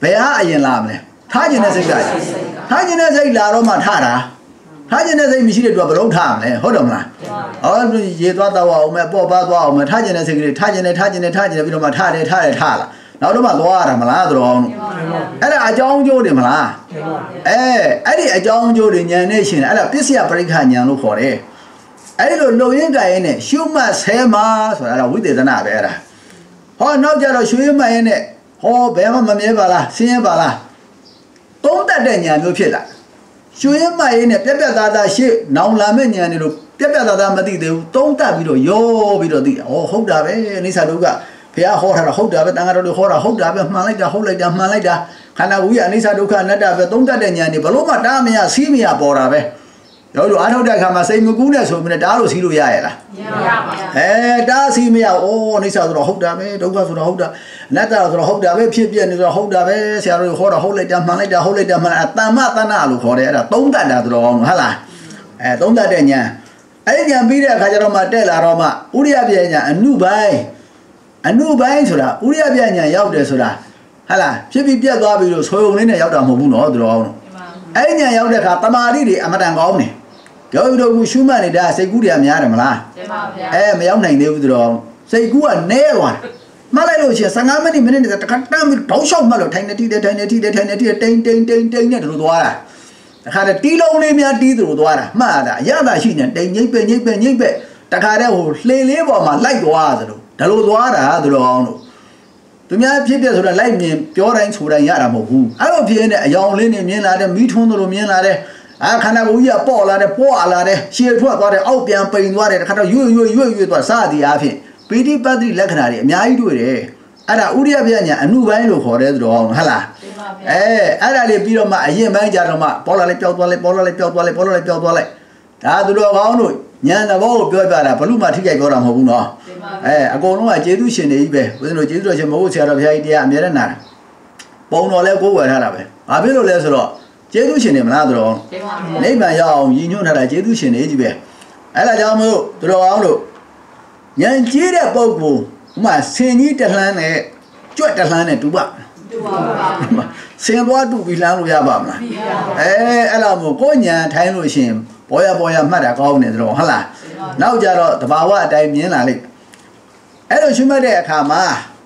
ဘယ်ဟာအရင်လာမလဲထားခြင်းနဲ့စိတ်ကထားခြင်းနဲ့စိတ်လာတော့မှထားတာထားခြင်းနဲ့စိတ်မရှိတဲ့အတွက်ဘယ်လုံးထားမလဲဟုတ်တယ်မလားအော်ရေသွားတော့အောင်မဲ့ပေါ့ပါသွားအောင်မဲ့ထားခြင်းနဲ့စိတ်ကလေးထားခြင်းနဲ့ထားခြင်းနဲ့ထားခြင်းနဲ့ပြီးတော့မှထားတယ်ထားတယ်ထားလာနောက်တော့မှသွားရတာမလားတော်အောင်အဲ့ဒါအကြောင်းကျိုးတယ်မလားအဲအဲ့ဒီအကြောင်းကျိုးတွေဉာဏ်နဲ့ရှင်အဲ့ဒါပစ္စယပရိက္ခဉာဏ်လို့ခေါ်တယ်အဲ့ဒီလိုလုံရင်းကြရင်နဲ့ရှုမှတ်ဆဲမှာဆိုတာအဲ့ဒါဝိသေသနာပဲအဲ့ဒါဟောနောက်ကြတော့ရွှေမှတ်ရင်နဲ့ဟောဘယ်မှမမြဲပါလားဆင်းရဲပါလားသုံးတတ်တဲ့ဉာဏ်မျိုးဖြစ်လာရွှေမှတ်ရင်နဲ့ပြက်ပြက်သားသားရှေ့နောင်လာမဲ့ဉာဏ်တွေလို့ပြက်ပြက်သားသားမသိသေးဘူးသုံးတတ်ပြီးတော့ရောပြီးတော့သိတာဟောဟုတ်တာပဲအိဋ္ဌဒုက္ခဘုရားဟောထားတာဟုတ်တာပဲတန်ခါတော်တွေဟောတာဟုတ်တာပဲမှန်လိုက်တာဟုတ်လိုက်တာမှန်လိုက်တာခန္ဓာကိုယ်ကြီးအနိစ္စဒုက္ခအနတ္တပဲသုံးတတ်တဲ့ဉာဏ်တွေဘလို့မှတားမရစီးမရပေါ်တာပဲတို့တို့အားထုတ်တဲ့အခါမှာစိတ်မကူးနဲ့ဆိုပြီးတော့တားလို့စီးလို့ရရလားမရပါဘူးအဲတားစီးမရအိုးအနိစ္စဆိုတော့ဟုတ်တာပဲဒုက္ခဆိုတော့ဟုတ်တာအနတ္တဆိုတော့ဟုတ်တာပဲဖြစ်ပြနေဆိုတော့ဟုတ်တာပဲဆရာတို့ဟောတာဟုတ်လိုက်တာမှန်လိုက်တာဟုတ်လိုက်တာမှန်အတ္တမတဏ္ဍလို့ခေါ်တယ်အဲ့ဒါသုံးတတ်တာဆိုတော့ဟုတ်လားအဲသုံးတတ်တဲ့ဉာဏ်အဲ့ဒီဉာဏ်ပြီးတဲ့အခါကျတော့မှတက်လာတော့မှဥရိယပြဉာဏ်အနုပိုင်းအနုပိုင်းဆိုတာဥရိယပြဉာဏ်ရောက်တယ်ဆိုတာဟာလားဖြစ်ပြီးပြတ်သွားပြီးတော့ဆွေုံလေးနဲ့ရောက်တာမဟုတ်ဘူးနော်သူတော်အဲ့ဒီဉာဏ်ရောက်တဲ့အခါတမာတိတွေအမတန်ကောင်းတယ်ယောဂီတို့ကရှုမှတ်နေတာစိတ်ကူးတွေကများတယ်မလားတင်ပါဗျာအဲမရောက်နိုင်သေးဘူးသူတော်စိတ်ကူးကနဲသွားမှတ်လိုက်လို့ရှိရင်15မိနစ်မိနစ်နဲ့တခါတမ်းပြီးတောက်လျှောက်မှတ်လို့ထိုင်နေတိတယ်ထိုင်နေတိတယ်ထိုင်နေတိတယ်တိန်တိန်တိန်တိန်နဲ့တို့သွားတာတခါတည်းတီးလုံးလေးများတီးသူတို့သွားတာမှတ်တာအရသာရှိနေတိန်ငိမ့်ပဲငိမ့်ပဲငိမ့်ပဲတခါတည်းဟိုလှေလေးပေါ်မှာလိုက်သွားသလိုဒါလိုသွားတာသူတော်အောင်လို့သူများဖြစ်ပြဆိုတာလိုက်မြင်ပြောတိုင်းဆိုတိုင်းရတာမဟုတ်ဘူးအဲ့လိုဖြစ်နေအယောင်လေးနဲ့မြင်လာတယ်မိထွန်းတို့လိုမြင်လာတယ်အခန္ဓာကိုယ်ကြီးကပေါ့လာတယ်ပေါ့လာတယ်ရှည်ထွက်သွားတယ်အောက်ပြန်ပိန်သွားတယ်တခါတော့ရွရွရွရွသွားစသည်အားဖြင့်ပိဋိပတ်တိလက္ခဏာတွေအများကြီးတွေ့တယ်အဲ့ဒါဥရိယပြညာအနုပိုင်းလို့ခေါ်တယ်သူတော်ဟုတ်လားအဲအဲ့ဒါလေးပြီးတော့မှအရင်ပိုင်းကြတော့မှပေါ်လာလိုက်ပျောက်သွားလိုက်ပေါ်လာလိုက်ပျောက်သွားလိုက်ပေါ်လာလိုက်ပျောက်သွားလိုက်ဒါသူတော်ကောင်းတို့ဉာဏ်သဘောကိုပြောပြတာဘလို့မှထိခိုက်ပြောတာမဟုတ်ဘူးနော်အဲအကုန်လုံးကကျေးဇူးရှင်တွေကြီးပဲဘုရားတို့ကျေးဇူးတော်ရှင်မဟုတ်ဆရာတော်ဘုရားကြီးတရားအမြဲတမ်းနာတာပုံတော်လဲကိုယ်ဝယ်ထားတာပဲဘာဖြစ်လို့လဲဆိုတော့ကျေးဇူးရှင်တွေမလားသူတော်နိဗ္ဗာန်ရောက်အောင်ရည်ညွှန်းထားတာကျေးဇူးရှင်တွေကြီးပဲအဲ့ဒါကြောင့်မို့သူတော်အောင်တို့ဉာဏ်ကြီးတဲ့ပုဂ္ဂိုလ်ဥမာဆင်ကြီးတလှမ်းနဲ့ကြွက်တလှမ်းနဲ့တူပါတူပါပါဆင်သွားတူပြီးလှမ်းလို့ရပါမလားအဲအဲ့လိုမို့ကိုဉာဏ်ထိုင်းလို့ရှိရင်ပေါ်ရပေါ်ရမှတ်တာကောင်းနေတယ်ဟုတ်လားနောက်ကြတော့တဘာဝအတိုင်းမြင်လာလိမ့်အဲ့လိုရှုမှတ်တဲ့အခါမှာ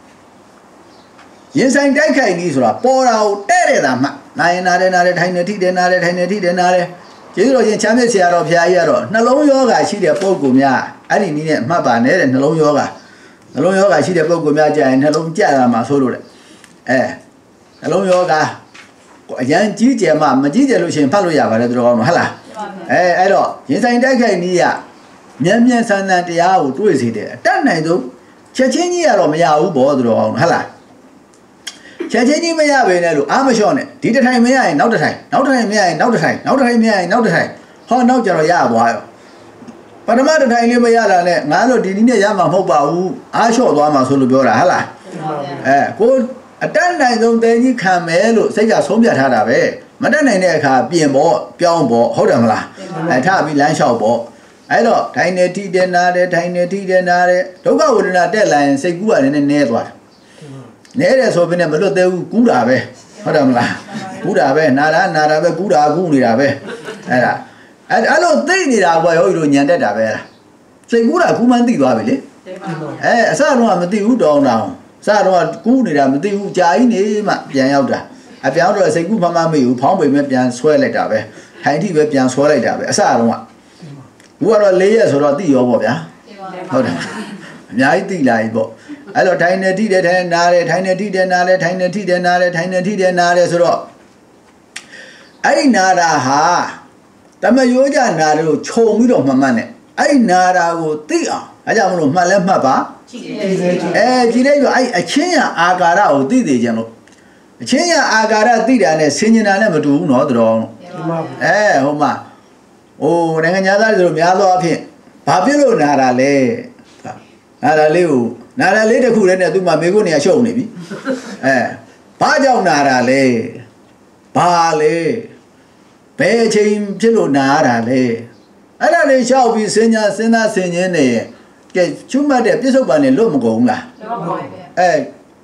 ရင်ဆိုင်တိုက်ခိုက်နေဆိုတာပေါ်တာကိုတဲ့တဲ့တာမှနာရင်နာတယ်နာတယ်ထိုင်နေထိတယ်နာတယ်ထိုင်နေထိတယ်နာတယ်ကျေးဇူးတော်ရှင်ချမ်းမြေ့ဆရာတော်ဘုရားကြီးကတော့နှလုံးယောဂရှိတဲ့ပုဂ္ဂိုလ်များအဲ့ဒီနည်းနဲ့မှတ်ပါနဲ့တဲ့နှလုံးယောဂနှလုံးယောဂရှိတဲ့ပုဂ္ဂိုလ်များကြာရင်နှလုံးကြလာမှာဆိုလို့တဲ့အဲနှလုံးယောဂအရန်ကြီးကျယ်မှမကြီးကျယ်လို့ရှိရင်ဖတ်လို့ရပါတယ်သူတော်ကောင်းဟုတ်လားအဲအဲ့တော့ရင်ဆိုင်တိုက်ခိုက်နည်းကမြန်မြန်ဆန်ဆန်တရားကိုတွေ့စေတယ်အတတ်နိုင်ဆုံးချက်ချင်းကြီးကတော့မရဘူးဘောသူတော်ကောင်းဟုတ်လားချက်ချင်းကြီးမရဘဲနဲ့လို့အားမလျှော့နဲ့ဒီတစ်ထိုင်မရရင်နောက်တစ်ထိုင်နောက်တစ်ထိုင်မရရင်နောက်တစ်ထိုင်နောက်တစ်ထိုင်မရရင်နောက်တစ်ထိုင်ဟောနောက်ကြတော့ရသွားရောပထမတစ်ထိုင်လေးမရတာနဲ့ငါတို့ဒီနည်းနဲ့ရမှာမဟုတ်ပါဘူးအားလျှော့သွားမှာဆိုလို့ပြောတာဟုတ်လားအဲကိုအတတ်နိုင်ဆုံးတဲကြီးခံမယ်လို့စိတ်ကဆုံးဖြတ်ထားတာပဲမတတ်နိုင်တဲ့အခါပြင်ပေါ့ပြောင်းပေါ့ဟုတ်တယ်မလားအဲထပြီးလမ်းလျှောက်ပေါ့အဲ့တော့ထိုင်နေထိတယ်နားတယ်ထိုင်နေထိတယ်နားတယ်ဒုက္ခဝေဒနာတက်လာရင်စိတ်ကူးကလည်းနည်းနည်းသွားတယ်နဲတယ်ဆိုပြီးနဲ့မလွတ်သေးဘူးကူးတာပဲဟုတ်တယ်မလားကူးတာပဲနာတာနာတာပဲကူးတာကူးနေတာပဲအဲ့ဒါအဲ့အဲ့လိုသိနေတာကွာယောဂီတို့ညံတက်တာပဲလားစိတ်ကူးတာကူးမှန်းသိသွားပြီလေအဲအစတော့မသိဘူးတောင်းတောင်းစတော့ကူးနေတာမသိဘူးကြာကြီးနေမှပြန်ရောက်တာအပြောင်းတော့စိတ်ကူးမှမမေ့ဘူးဖောင်းပိန်မဲ့ပြန်ဆွဲလိုက်တာပဲထိုင်ထိပဲပြန်ဆွဲလိုက်တာပဲအစတော့ကဘူးကတော့၄ရက်ဆိုတော့သိရောပေါ့ဗျာဟုတ်တယ်အများကြီးသိလာပြီပေါ့အဲ့တော့ထိုင်နေထိတယ်ထိုင်နားတယ်ထိုင်နေထိတယ်နားတယ်ထိုင်နေထိတယ်နားတယ်ထိုင်နေထိတယ်နားတယ်ဆိုတော့အဲ့ဒီနာတာဟာတမယောကြနာတယ်ကိုခြုံပြီးတော့မှတ်မှတ်နဲ့အဲ့ဒီနာတာကိုသိအောင်အဲကြောင့်မလို့မှတ်လဲမှတ်ပါကြည့်တယ်အဲကြည့်လိုက်တော့အဲ့အချင်းရအာကာရကိုသိသေးကြလို့အချင်းရအာကာရသိတာနဲ့ဆင်ញင်တာနဲ့မတူဘူးနော်တော်အဲဟုတ်မှာဟိုနိုင်ငံသားတွေဆိုများသောအားဖြင့်ဘာဖြစ်လို့နာတာလဲနာတာလေးကိုနာတာလေးတစ်ခုတည်းနဲ့သူ့မှာမိကုန်းနေရရှုံနေပြီအဲဘာကြောင့်နာတာလဲဘာလဲဘယ်အချိန်ဖြစ်လို့နာရတာလဲအဲ့ဒါလေးလျှောက်ပြီးစဉ်းညာစဉ်းသားဆင်ခြင်နေရင်ကဲချွတ်မှတ်တဲ့ပြစ္ဆုတ်ပန်နဲ့လွတ်မကုန်လားလွတ်ပါပါဗျအဲ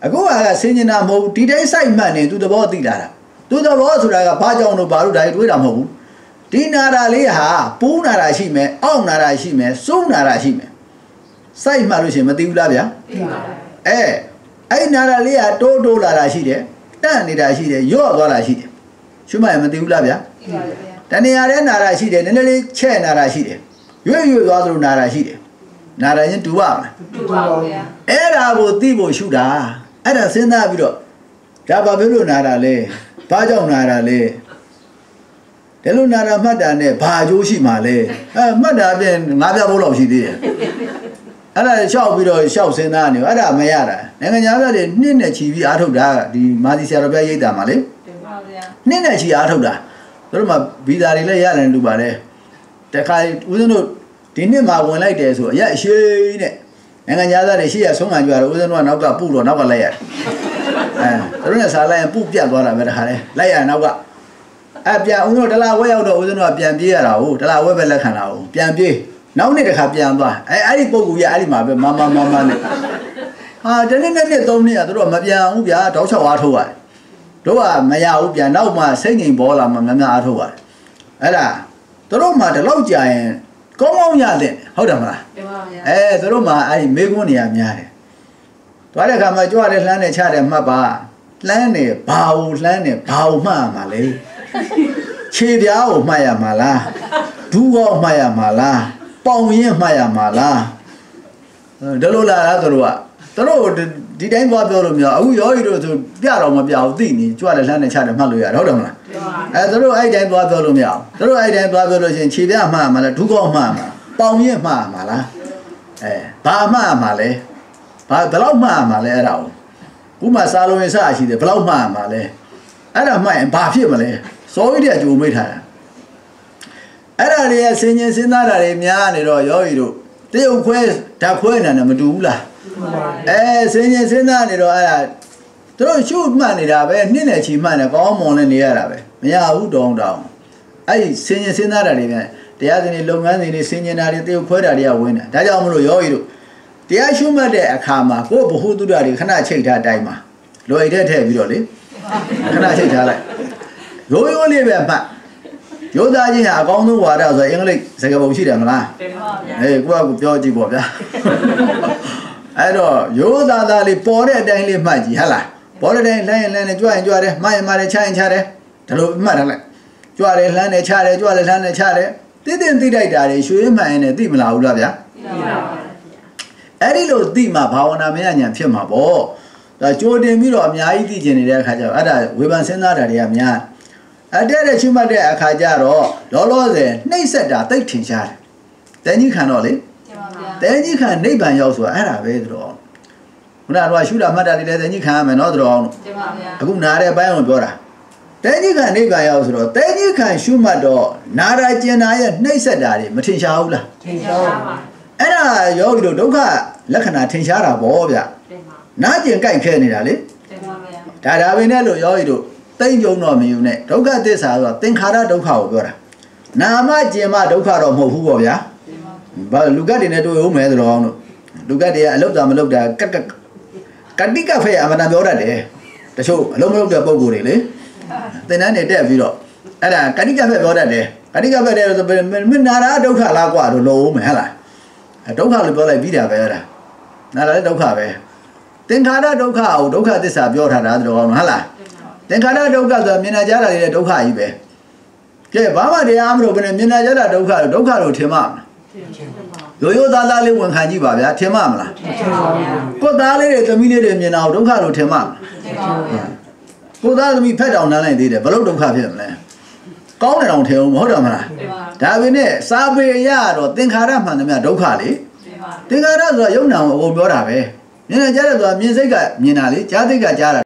အခုကဆင်ញင်တာမဟုတ်ဒီတိုင်းစိုက်မှတ်နေသူသဘောသိလာတာသူသဘောဆိုတာကဘာကြောင့်လို့ဘာလို့ဒါတွေးတာမဟုတ်ဘူးဒီနာတာလေးဟာပူးနာတာရှိမယ်အောင့်နာတာရှိမယ်စိုးနာတာရှိမယ်စိုက်မှတ်လို့ရှိရင်မသိဘူးလားဗျာသိပါပါအဲအဲ့နာတာလေးကတိုးတိုးလာတာရှိတယ်တန့်နေတာရှိတယ်ရော့သွားတာရှိတယ်ရှုမှတ်ရင်မသိဘူးလားဗျာသိပါပါဗျာတဏှာရဲနာတာရှိတယ်နည်းနည်းလေးချဲ့နာတာရှိတယ်ရွေ့ရွေ့သွားသလိုနာတာရှိတယ်နာတာချင်းတူပါမလားတူပါပါဗျာအဲ့ဒါကိုသိဖို့ရှုတာအဲ့ဒါစဉ်းစားပြီးတော့ဒါဘာဖြစ်လို့နာတာလဲဘာကြောင့်နာတာလဲဒါလို့နာတာမှတ်တာနဲ့ဘာအကျိုးရှိမှာလဲအဲမှတ်တာပြင်ငါးပြဖို့လောက်ရှိသေးတယ်အဲ့ဒါရှောက်ပြီးတော့ရှောက်စဉ်းစားနေအဲ့ဒါမရတာနိုင်ငံသားတွေနှစ်နဲ့ချီပြီးအားထုတ်တာဒီမာစီဆရာတော်ပြရိတ်တာမှာလေတင်ပါဗျာနှစ်နဲ့ချီအားထုတ်တာတို့မှဗီဇာတွေလည်းရတယ်လူပါလေတခါဦးဇင်းတို့ဒီနှစ်မှာဝင်လိုက်တယ်ဆိုအရက်အရှိနဲ့နိုင်ငံသားတွေရှေ့ရဆုံးခံကြတော့ဦးဇင်းတို့ကနောက်ကပုတော့နောက်ကလိုက်ရတယ်အဲတို့နဲ့စားလိုက်ရင်ပုပြတ်သွားတာပဲတခါလေလိုက်ရနောက်ကအပြန်ဦးတို့တလားဝဲရောက်တော့ဦးဇင်းတို့ကပြန်ပြေးရတာဟုတ်တလားဝဲပဲလက်ခံတာဟုတ်ပြန်ပြေးနောက်နေ့တခါပြန်သွားအဲအဲ့ဒီပုံကူရအဲ့ဒီမှာပဲမမမမနဲ့ဟာတနေ့နဲ့နေ့သုံးနေ့ကတို့ကမပြန်ဘူးဗျာတောက်ချောက်အားထုတ်ရတယ်တို့ကမရဘူးပြန်နောက်မှစိတ်ငြိမ်ပေါ်လာမှများများအားထုတ်ရတယ်အဲ့ဒါတို့မှဒီလောက်ကြာရင်ကောင်းကောင်းရတယ်ဟုတ်တယ်မလားတင်ပါဗျာအဲတို့မှအဲ့ဒီမေကွန်းနေရများတယ်သွားတဲ့ခါမှာကြွရတဲ့လှမ်းနဲ့ချတယ်မှတ်ပါလှမ်းနေဘာကိုလှမ်းနေဘာကိုမှတ်မှာလဲခြေပြားကိုမှတ်ရမှာလားဒူးကောမှတ်ရမှာလားပေါင်ရင်မှတ်ရမှာလားဒါလို့လာတာတို့ကတို့ဒီတိုင်းသွားပြောလို့မရအခုရောရီတို့ဆိုပြတော့မပြဘူးသိနေကြွတယ်လှမ်းနဲ့ချတယ်မှတ်လို့ရတယ်ဟုတ်တယ်မလားအဲတို့အဲ့တိုင်းသွားပြောလို့မရဘူးတို့အဲ့တိုင်းသွားပြောလို့ရှိရင်ခြေပြားမှတ်မှာလားဒူးကောမှတ်မှာပေါင်ရင်မှတ်မှာလားအဲဘာမှတ်မှာလဲဘာဘယ်လောက်မှတ်မှာလဲအဲ့ဒါကိုဥမာစာလုံးရင်စရှိတယ်ဘယ်လောက်မှတ်မှာလဲအဲ့ဒါမှတ်ရင်ဘာဖြစ်မလဲစောကြီးတဲ့ကြိုမိထားတာအဲ့ဒါတွေကစင်ញင်စဉ်းစားတာတွေများနေတော့ယောဂီတို့တရုတ်ခွဲဓာတ်ခွဲနေတာမတူဘူးလားအဲစင်ញင်စဉ်းစားနေတော့အဲ့ဒါတို့ရှုမှတ်နေတာပဲနှစ်နဲ့ချီမှတ်နေကောင်းမွန်နဲ့နေရတာပဲမရဘူးတောင်းတောင်းအဲ့ဒီစင်ញင်စဉ်းစားတာတွေပြန်တရားစင်တွေလုပ်ငန်းစင်တွေစင်ញင်တာတွေတရုတ်ခွဲတာတွေကဝင်တာဒါကြောင့်မလို့ယောဂီတို့တရားရှုမှတ်တဲ့အခါမှာကိုယ်ဘ ഹു တုဒ္ဒတွေခဏချိတ်ထားတိုင်းမှာလွယ်တဲ့ထည့်ပြီးတော့လေခဏချိတ်ထားလိုက်ရိုးရိုးလေးပဲမှတ်ရိုးသားချင်းဟာအကောင်းဆုံးဝါဒဆိုအင်္ဂလိပ်စကားပုံရှိတယ်မလားတင်ပါဗျာအေးကိုကပြောကြည့်ပေါ့ဗျာအဲ့တော့ရိုးသားသားလေးပေါ်တဲ့အတိုင်းလေးမှတ်ကြည့်ဟဟလားပေါ်တဲ့အတိုင်းလှမ်းရင်လှမ်းနေကြွရင်ကြွတယ်မှတ်ရင်မှတ်တယ်ချရင်ချတယ်ဒါလိုမှတ်ထားလိုက်ကြွတယ်လှမ်းတယ်ချတယ်ကြွတယ်လှမ်းတယ်ချတယ်တိတိတိတိုက်တာတွေရွှေမှန်ရင်လည်းသိမလားဘူးလားဗျာသိပါပါအဲ့ဒီလိုသိမှဘာဝနာမရညာဖြစ်မှာပေါ့ဒါကြိုတင်ပြီးတော့အများကြီးသိကျင်နေတဲ့အခါကျတော့အဲ့ဒါဝေဖန်စဉ်းစားတာတွေကများအဲ့တဲ့ချွတ်မှတ်တဲ့အခါကျတော့လောလောဆယ်နှိမ့်ဆက်တာတိတ်ထင်ရှားတယ်တဲကြီးခံတော့လေတဲကြီးခံနိဗ္ဗာန်ရောက်ဆိုတာအဲ့ဒါပဲသူတော်ခုနကတော့ရှုတာမှတ်တာတွေလည်းတဲကြီးခံရမယ်နော်သူတော်အခုနားတဲ့အပိုင်းကိုပြောတာတဲကြီးခံနိဗ္ဗာန်ရောက်ဆိုတော့တဲကြီးခံရှုမှတ်တော့နာရာကျင်နာရဲ့နှိမ့်ဆက်တာတွေမထင်ရှားဘူးလားထင်ရှားပါအဲ့ဒါယောဂီတို့ဒုက္ခလက္ခဏာထင်ရှားတာပေါ့ဗျနာကျင်ကြိုက်ခဲနေတာလေဒါဒါပဲနဲ့လို့ယောဂီတို့သိမ့်ကြုံတော့မယူနဲ့ဒုက္ခသစ္စာဆိုတာသင်္ခါရဒုက္ခကိုပြောတာနာမကျင်မဒုက္ခတော့မဟုတ်ဘူးပေါ့ဗျာဘာလူကတ်တွေနဲ့တွေ့ဦးမယ်ဆိုတော့အောင်လို့လူကတ်တွေကအလုတ်တာမလုတ်တာကက်ကကတိကဖဲအမှန်တန်ပြောတတ်တယ်တချို့အလုံးမလုတ်တဲ့ပုံကိုယ်တွေလေသင်္นานနေတက်ပြီးတော့အဲ့ဒါကတိကဖဲပြောတတ်တယ်ကတိကဖဲတဲ့ဆိုမနာရာဒုက္ခလားကွာလို့လုံးဦးမယ်ဟဲ့လားဒုက္ခလို့ပြောလိုက်ပြီးတာပဲအဲ့ဒါနာရာလည်းဒုက္ခပဲသင်္ခါရဒုက္ခကိုဒုက္ခသစ္စာပြောထားတာတော့အောင်ဟုတ်လားသင်္ခါရဒုက္ခဆိုတာမြင်နာကြတာတွေဒုက္ခကြီးပဲကဲဘာမှတရားမလို့ဘယ်နဲ့မြင်နာကြတာဒုက္ခဒုက္ခလို့ထင်မှာမလားရိုးရိုးသားသားလေးဝန်ခံကြည့်ပါဗျာထင်မှာမလားထင်ပါဗျာကိုယ်သားလေးတွေသမီးလေးတွေမြင်တာဒုက္ခလို့ထင်မှာမလားထင်ပါဗျာကိုယ်သားသမီးဖက်တောင်နမ်းလိုက်သေးတယ်ဘလို့ဒုက္ခဖြစ်မလဲကောင်းတယ်တောင်ထင်အောင်မဟုတ်တယ်မလားဒါပေမဲ့စာပေရတော့သင်္ခါရမှန်သမျှဒုက္ခလေသင်္ခါရဆိုတာယုံနာကိုအကုန်ပြောတာပဲမြင်နာကြတဲ့ဆိုတာမြင်စိတ်ကမြင်တာလေကြားစိတ်ကကြားတာ